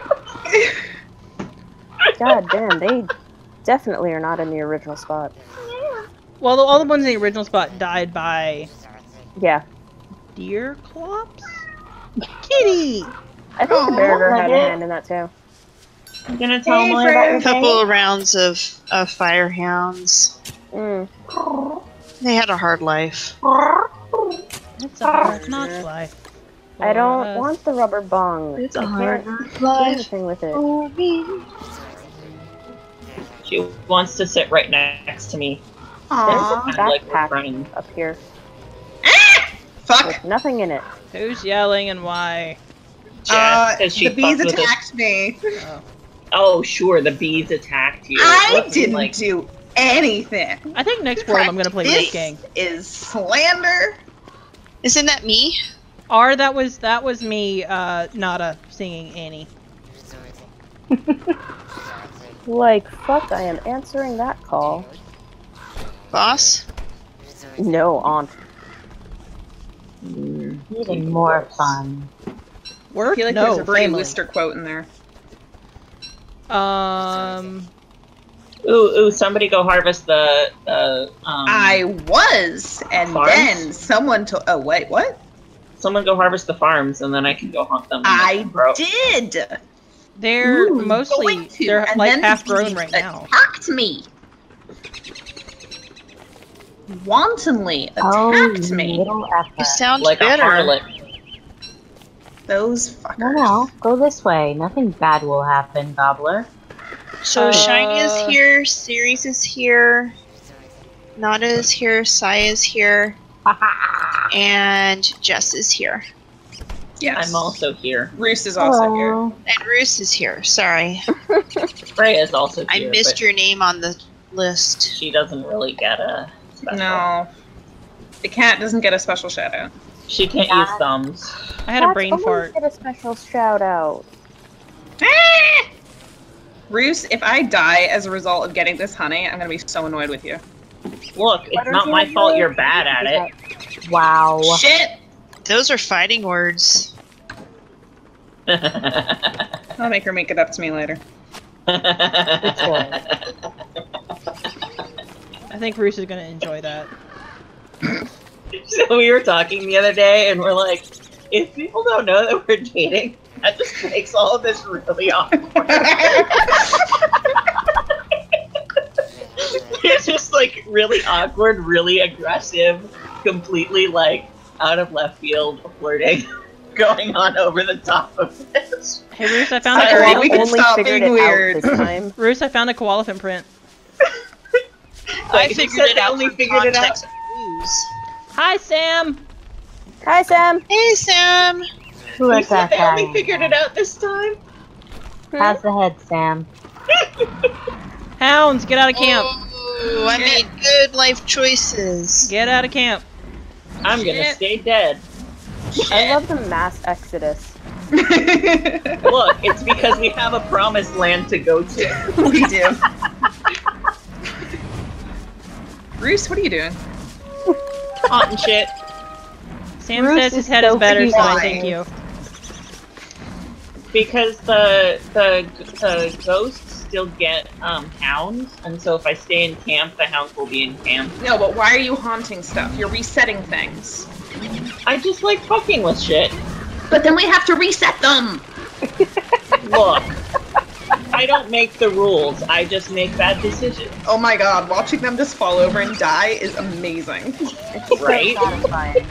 S6: God damn, they definitely are not in the original spot.
S3: Well, the, all the ones in the original spot died by
S6: Yeah.
S3: deer clops? Kitty!
S6: I think the burger had a
S5: Nugget.
S6: hand in that too.
S1: I'm gonna tell
S2: Hey,
S1: them all
S2: friend.
S1: about
S4: A
S1: your
S4: couple
S1: day.
S4: of rounds of, of firehounds.
S6: Mm.
S4: They had a hard life.
S3: It's a hard knock life.
S6: I don't
S3: for us.
S6: want the rubber bong.
S4: It's a
S6: I
S4: hard
S6: can't do
S4: life
S6: anything with it.
S4: for me.
S1: She wants to sit right next to me.
S6: There's
S2: Aww.
S6: a
S1: Kind of like we're
S6: backpack
S1: friends.
S6: up here
S2: Fuck.
S6: with nothing in it.
S3: Who's yelling and why?
S1: Jess,
S2: Uh,
S1: 'cause she
S2: the bees
S1: fucked with us.
S2: attacked me.
S3: Oh.
S1: Oh, sure, the bees attacked you. It
S2: I
S1: wasn't
S2: didn't
S1: like-
S2: do anything.
S3: I think next board I'm gonna play
S2: This
S3: Wolfgang.
S2: is slander.
S4: Isn't that me?
S3: R, that was that was me, uh, Nada singing Annie.
S6: Like, fuck, I am answering that call.
S4: Boss?
S6: No, Aunt.
S5: Even more fun.
S2: I
S3: Work?
S2: feel like
S3: no,
S2: there's a Bertie
S3: family.
S2: Wooster quote in there.
S3: Um,
S1: Ooh, ooh, somebody go harvest the, the, um...
S2: I was, and
S1: Farms?
S2: then someone told. Oh wait, what?
S1: Someone go harvest the farms, and then I can go hunt them.
S2: I
S1: Bro.
S2: did.
S3: they're
S2: Ooh,
S3: mostly
S2: going to,
S3: they're
S2: and
S3: like
S2: then
S3: half
S2: he
S3: grown right now.
S2: Attacked me. Wantonly attacked
S5: Oh,
S2: me.
S5: little
S4: You
S5: effort.
S4: sound
S1: Like
S4: better.
S1: a harlot.
S2: Those fuckers.
S5: No, no, go this way. Nothing bad will happen, Gobbler.
S4: So
S3: Uh,
S4: Shiny is here, Ceres is here, Nada is here, Saya is here, and Jess is here.
S2: Yes.
S1: I'm also here.
S2: Roos is also here.
S5: Hello.
S4: And Roos is here. Sorry.
S1: Freya's also
S4: I
S1: here.
S4: missed
S1: but
S4: your name on the list.
S1: She doesn't really get a special.
S2: No. The cat doesn't get a special shout out.
S1: She can't
S5: Yeah.
S1: use thumbs.
S3: I had a
S6: Cats
S3: brain
S6: always
S3: fart.
S6: Get a special shout out.
S2: Roos, if I die as a result of getting this honey, I'm gonna be so annoyed with you.
S1: Look, it's
S6: Why don't
S1: not
S6: you
S1: my
S6: have
S1: fault
S6: your-
S1: you're bad at it.
S5: Wow.
S2: Shit!
S4: Those are fighting words.
S2: I'll make her make it up to me later.
S3: I think Roos is gonna enjoy that.
S1: So we were talking the other day, and we're like, if people don't know that we're dating, that just makes all of this really awkward. It's just like really awkward, really aggressive, completely like out of left field flirting going on over the top of this.
S3: Hey Roos, I found a
S2: Sorry,
S3: koala.
S2: we can
S6: Only
S2: stop
S6: figured
S2: being
S6: it
S2: weird.
S6: out this time.
S3: Roos, I found a koala print.
S4: I
S1: Wait,
S4: figured
S1: you said
S4: it
S1: they
S4: out
S1: only
S4: from
S1: figured it out?
S4: context clues.
S3: Hi Sam.
S6: Hi, Sam.
S4: Hey Sam!
S5: Who
S1: You
S5: is
S1: said
S5: that
S1: they only
S5: guy?
S1: figured it out this time?
S5: How's the head, Sam?
S3: Hounds, get out of camp.
S4: Oh, I made good life choices.
S3: Get out of camp.
S1: I'm gonna
S2: Shit.
S1: stay dead.
S6: I love the mass exodus.
S1: Look, it's because we have a promised land to go to.
S2: We do. Roos, what are you doing?
S1: Hot and shit.
S3: Sam
S5: Roos
S3: says his
S5: is
S3: head
S5: so
S3: is better, so I
S2: cute.
S3: thank you.
S1: Because the the the ghosts still get um hounds, and so if I stay in camp, the hounds will be in camp.
S2: No, but why are you haunting stuff? You're resetting things.
S1: I just like fucking with shit.
S2: But then we have to reset them!
S1: Look, I don't make the rules. I just make bad decisions,
S2: Oh my god, watching them just fall over and die is amazing.
S1: right?
S5: Satisfying.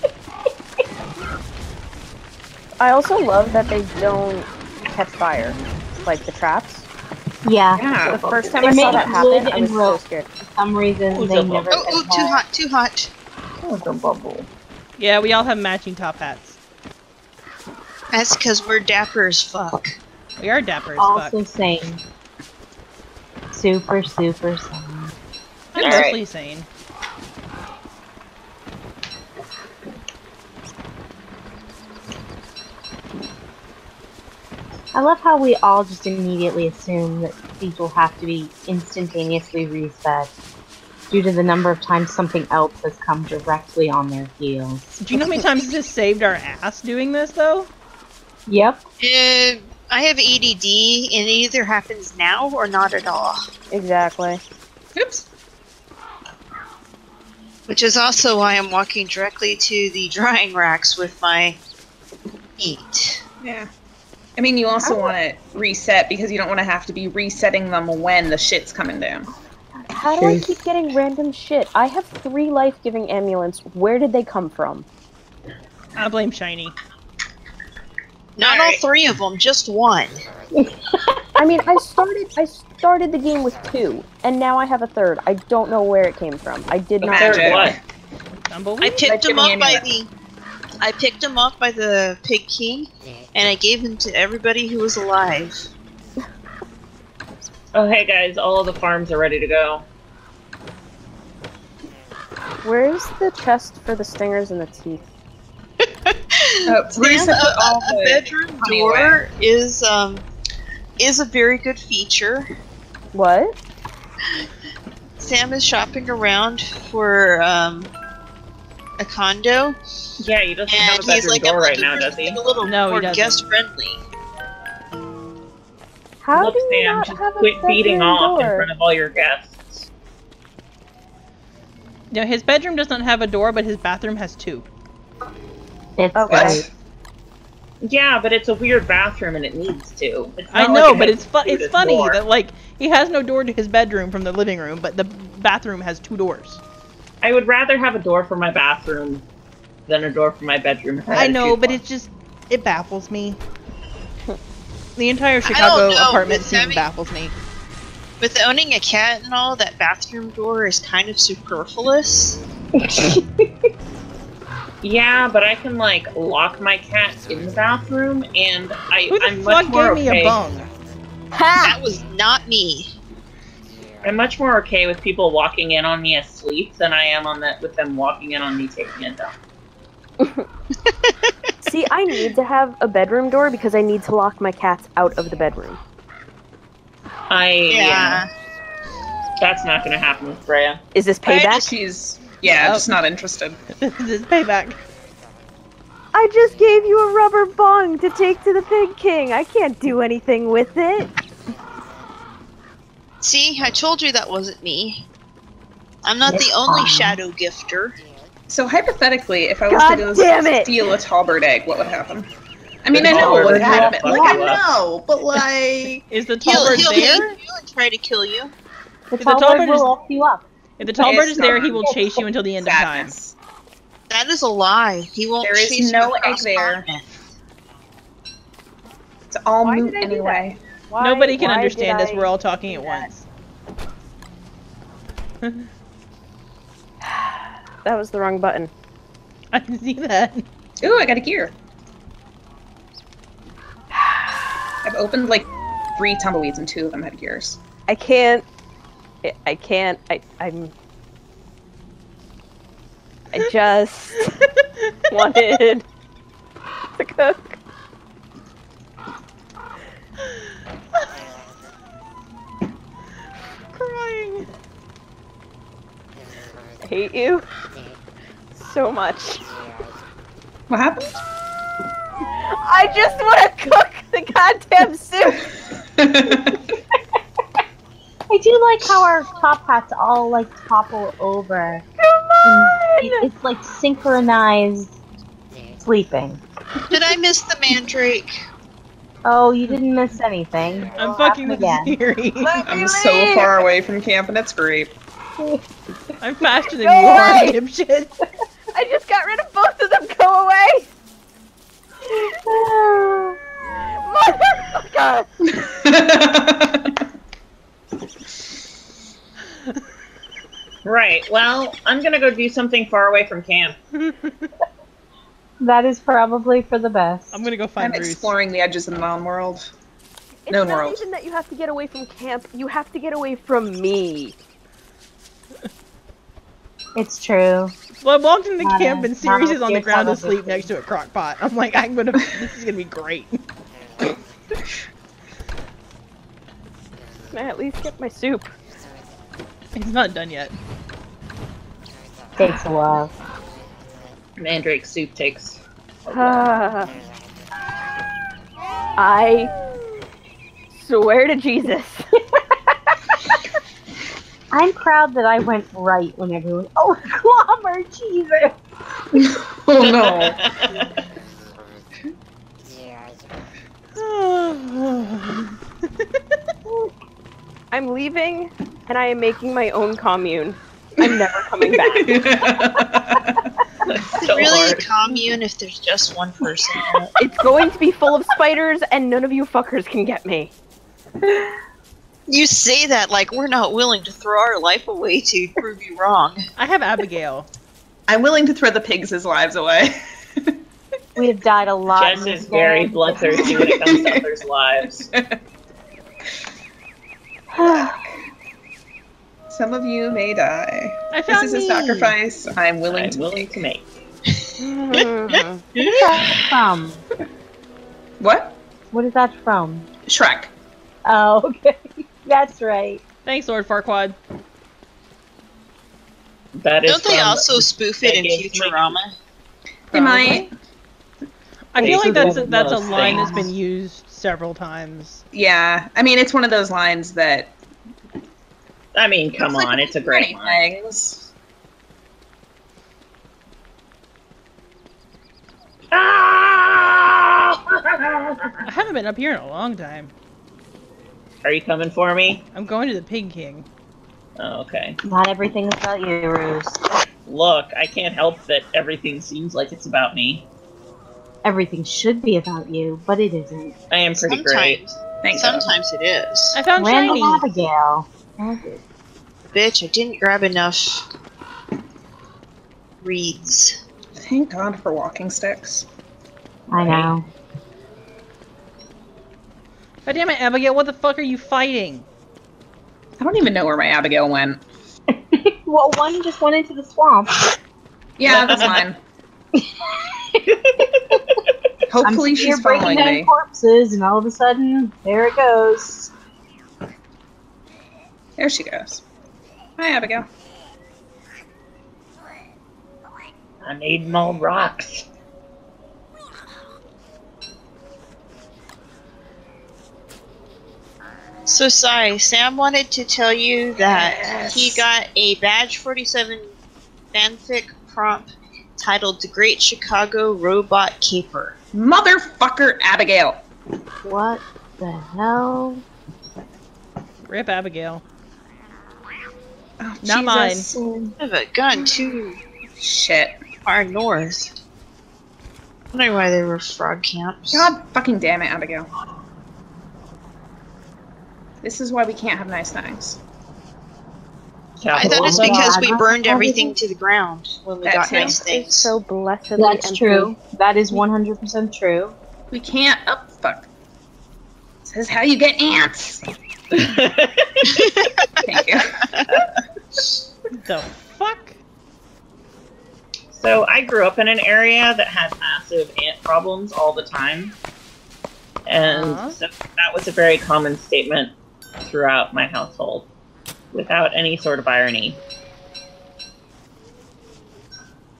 S6: I also love that they don't catch fire, like the traps.
S5: Yeah.
S2: Yeah.
S6: The first time
S5: They
S6: I saw
S5: make
S6: that
S5: wood
S6: happen, I
S5: and
S6: was so
S5: rope.
S6: scared.
S5: For some reason,
S1: Who's
S5: they
S1: a
S5: never
S4: Oh, ooh,
S5: catch
S4: too
S5: fire.
S4: hot, too hot.
S1: Oh, the bubble.
S3: Yeah, we all have matching top hats.
S4: That's because we're dapper as fuck.
S3: We are dapper as
S5: Also
S3: fuck.
S5: sane. Super, super sane.
S3: I'm
S1: Alright.
S3: mostly sane.
S5: I love how we all just immediately assume that these will have to be instantaneously reset due to the number of times something else has come directly on their heels.
S3: Do you know how many times this saved our ass doing this, though?
S5: Yep.
S4: Uh, I have A D D, and it either happens now or not at all.
S6: Exactly.
S2: Oops.
S4: Which is also why I'm walking directly to the drying racks with my meat.
S2: Yeah. I mean, you also want to reset because you don't want to have to be resetting them when the shit's coming down.
S6: How do I keep getting random shit? I have three life-giving amulets. Where did they come from?
S3: I blame Shiny.
S4: Not
S1: Alright.
S4: all three of them, just one.
S6: I mean, I started I started the game with two, and now I have a third. I don't know where it came from. I did not.
S2: Magic.
S1: Third what?
S4: I
S3: Tumbleweed?
S4: picked them
S2: giving
S4: up by
S2: amulets.
S4: the. I picked them up by the Pig King, and I gave them to everybody who was alive.
S1: Oh, hey guys, all of the farms are ready to go.
S6: Where's the chest for the stingers and the teeth?
S2: Oh,
S4: Sam,
S2: Lisa
S4: a,
S2: put all
S4: a
S2: the
S4: bedroom
S2: honey
S4: door
S2: away.
S4: is um is a very good feature.
S6: What?
S4: Sam is shopping around for um a condo,
S1: Yeah, he doesn't have
S4: and
S1: a bedroom
S4: he's like,
S1: door
S4: I'm
S1: right
S4: looking
S1: now,
S4: for
S1: does he?
S4: something a little
S3: No, he
S4: more
S3: doesn't.
S4: guest friendly.
S6: How
S1: Look,
S6: do you
S1: Sam,
S6: not
S1: just
S6: have a
S1: quit beating
S6: bedroom
S1: off in
S6: door?
S1: front of all your guests.
S3: No, his bedroom does not have a door, but his bathroom has two.
S5: It's
S6: Okay.
S5: great.
S1: Yeah, but it's a weird bathroom and it needs to. It's
S3: I
S1: not
S3: know,
S1: like
S3: but
S1: it
S3: it's fu-
S1: has to
S3: it's
S1: do
S3: funny
S1: more.
S3: that like he has no door to his bedroom from the living room, but the bathroom has two doors.
S1: I would rather have a door for my bathroom than a door for my bedroom. if I, had
S3: I
S1: to
S3: know,
S1: choose
S3: but
S1: one.
S3: it's just it baffles me. The entire
S4: I
S3: Chicago
S4: don't know,
S3: apartment
S4: with
S3: scene
S4: having-
S3: baffles me.
S4: With owning a cat and all, that bathroom door is kind of superfluous.
S1: Yeah, but I can like lock my cat in the bathroom, and I
S3: Who the
S1: I'm much
S3: fuck
S1: more
S3: gave me
S1: okay.
S3: a bung?
S4: That was not me.
S1: I'm much more okay with people walking in on me asleep than I am on that with them walking in on me taking a dump.
S6: See, I need to have a bedroom door because I need to lock my cats out of the bedroom.
S1: I yeah.
S4: Yeah.
S1: That's not gonna happen with Freya.
S6: Is this
S4: I
S6: payback?
S4: just-
S2: She's yeah,
S3: Oh.
S2: just not interested.
S3: This is payback.
S6: I just gave you a rubber bong to take to the Pig King. I can't do anything with it.
S4: See, I told you that wasn't me. I'm not
S5: It's
S4: the only
S5: fine.
S4: shadow gifter.
S2: So hypothetically, if I was
S6: God
S2: to go
S6: damn it!
S2: steal a Talbert egg, what would happen? I mean,
S1: The
S2: I know what would
S1: Talbert
S2: happen.
S1: will
S2: Like, I
S1: fuck you up.
S2: know, but like,
S3: Is the
S4: He'll,
S3: Talbert
S4: he'll
S3: there?
S4: hate you and try to kill you.
S5: The
S3: If the
S5: Talbot
S3: Talbot is-
S5: will F you up.
S3: If the Talbert
S2: It's
S3: is there, he
S2: gone.
S3: will chase you until the end of time.
S2: sadness.
S4: That is a lie. He won't
S2: There is
S4: chase
S2: no
S4: you
S2: egg
S4: across
S2: there.
S4: continent.
S2: It's all
S6: Why
S2: moot
S6: did I do
S2: anyway.
S6: Why-
S3: Nobody can
S6: why
S3: understand
S6: did
S3: us.
S6: I
S3: We're all talking
S6: do
S3: at
S6: that?
S3: once.
S6: That was the wrong button.
S3: I can see that.
S2: Ooh, I got a gear. I've opened like three tumbleweeds and two of them had gears.
S6: I can't. I- I can't. I. I'm. I just wanted to cook.
S3: Crying.
S6: I hate you so much.
S2: What happened?
S6: I just want to cook the goddamn soup.
S5: I do like how our top hats all like topple over.
S6: Come on.
S5: It- it's like synchronized sleeping.
S4: Did I miss the mandrake?
S5: Oh, you didn't miss anything.
S3: I'm
S5: It'll
S3: fucking
S5: happen
S3: with
S5: again.
S3: Siri.
S2: I'm so far away from camp and it's great.
S3: I'm faster than
S6: Go
S3: you are,
S6: away!
S3: dipshit.
S6: I just got rid of both of them. Go away. Motherfucker.
S1: Right. Well, I'm gonna go do something far away from camp.
S5: That is probably for the best.
S3: I'm gonna go
S2: I'm
S3: find Bruce.
S2: exploring the edges of the known world.
S6: It's
S2: Known
S6: not
S2: world.
S6: even that you have to get away from camp. You have to get away from me.
S5: It's true.
S3: Well, I walked into
S5: Not
S3: camp
S5: a-
S3: and Sirius
S5: not a
S3: is on the
S5: big
S3: ground
S5: part of
S3: asleep
S5: it.
S3: next to a crock pot. I'm like, I'm gonna. This is gonna be great.
S6: Can I at least get my soup?
S3: It's not done yet.
S5: Takes a while.
S1: Mandrake soup takes.
S6: I swear to Jesus.
S5: I'm proud that I went right when everyone. Oh, clobber, Jesus!
S2: Oh no.
S6: I'm leaving, and I am making my own commune. I'm never coming back.
S1: That's
S4: Is
S1: so
S4: it really
S1: hard.
S4: a commune if there's just one person in it?
S6: It's going to be full of spiders, and none of you fuckers can get me.
S4: You say that like we're not willing to throw our life away to prove you wrong.
S3: I have Abigail.
S2: I'm willing to throw the pigs' lives away.
S5: We have died a lot.
S1: Jess
S5: in this
S1: is very
S5: game.
S1: bloodthirsty when it comes to others' lives.
S2: Some of you may die.
S3: I
S2: This
S3: found
S2: is a
S3: me.
S2: sacrifice I'm willing
S1: I'm
S2: to
S1: willing
S2: make.
S1: to make.
S6: Mhm.
S5: What is that from?
S2: What?
S5: What is that from?
S2: Shrek.
S5: Oh, okay. That's right.
S3: Thanks, Lord Farquaad.
S1: That is
S4: Don't they
S1: from
S4: also
S1: the-
S4: spoof
S1: that
S4: it in
S1: gave to me-
S4: Futurama?
S2: They might.
S3: I feel
S1: It's
S3: like that's a,
S1: one of
S3: that's a
S1: those
S3: line that's
S1: things.
S3: been used several times.
S2: Yeah. I mean, it's one of those lines that.
S1: I mean, come
S2: It's like
S1: on, it's a great
S2: many
S1: line.
S2: things.
S3: I haven't been up here in a long time.
S1: Are you coming for me?
S3: I'm going to the Pig King.
S1: Oh, okay.
S5: Not everything is about you, Ruse.
S1: Look, I can't help that everything seems like it's about me.
S5: Everything should be about you, but it isn't.
S1: I am pretty great.
S4: Sometimes.
S2: Thank God.
S4: Sometimes it is.
S3: I found
S5: Random
S3: Shiny.
S5: Abigail. Okay.
S4: Bitch, I didn't grab enough reeds.
S2: Thank God for walking sticks.
S5: I know.
S3: God damn it, Abigail, what the fuck are you fighting?
S2: I don't even know where my Abigail went.
S5: Well, one just went into the swamp.
S2: Yeah, that's mine. Hopefully
S5: I'm
S2: she's
S5: here breaking
S2: following
S5: down
S2: me.
S5: corpses, and all of a sudden, there it goes.
S2: There she goes. Hi, Abigail.
S1: I need more rocks.
S4: So sorry, Sam wanted to tell you that
S2: Yes.
S4: he got a Badge forty-seven fanfic prompt titled The Great Chicago Robot Caper.
S2: Motherfucker, Abigail.
S5: What the hell?
S3: Rip Abigail.
S2: Oh,
S3: Not mine.
S2: Jesus.
S4: I have a gun too
S2: Shit.
S4: far north. Wondering why there were frog camps.
S2: God fucking damn it, Abigail. This is why we can't have nice things.
S4: I thought it's
S5: Capitalism.
S4: because we
S5: Yeah,
S4: burned
S5: I-
S4: everything to the ground when we
S2: That
S4: got
S2: too.
S4: nice
S6: It's
S4: things.
S6: so blessedly
S5: That's
S6: empty.
S5: true. That is one hundred percent true.
S2: We can't. Oh, fuck. This is how you get ants. Thank you.
S3: The fuck?
S1: So I grew up in an area that had massive ant problems all the time. And
S3: Uh-huh.
S1: so that was a very common statement throughout my household, without any sort of irony.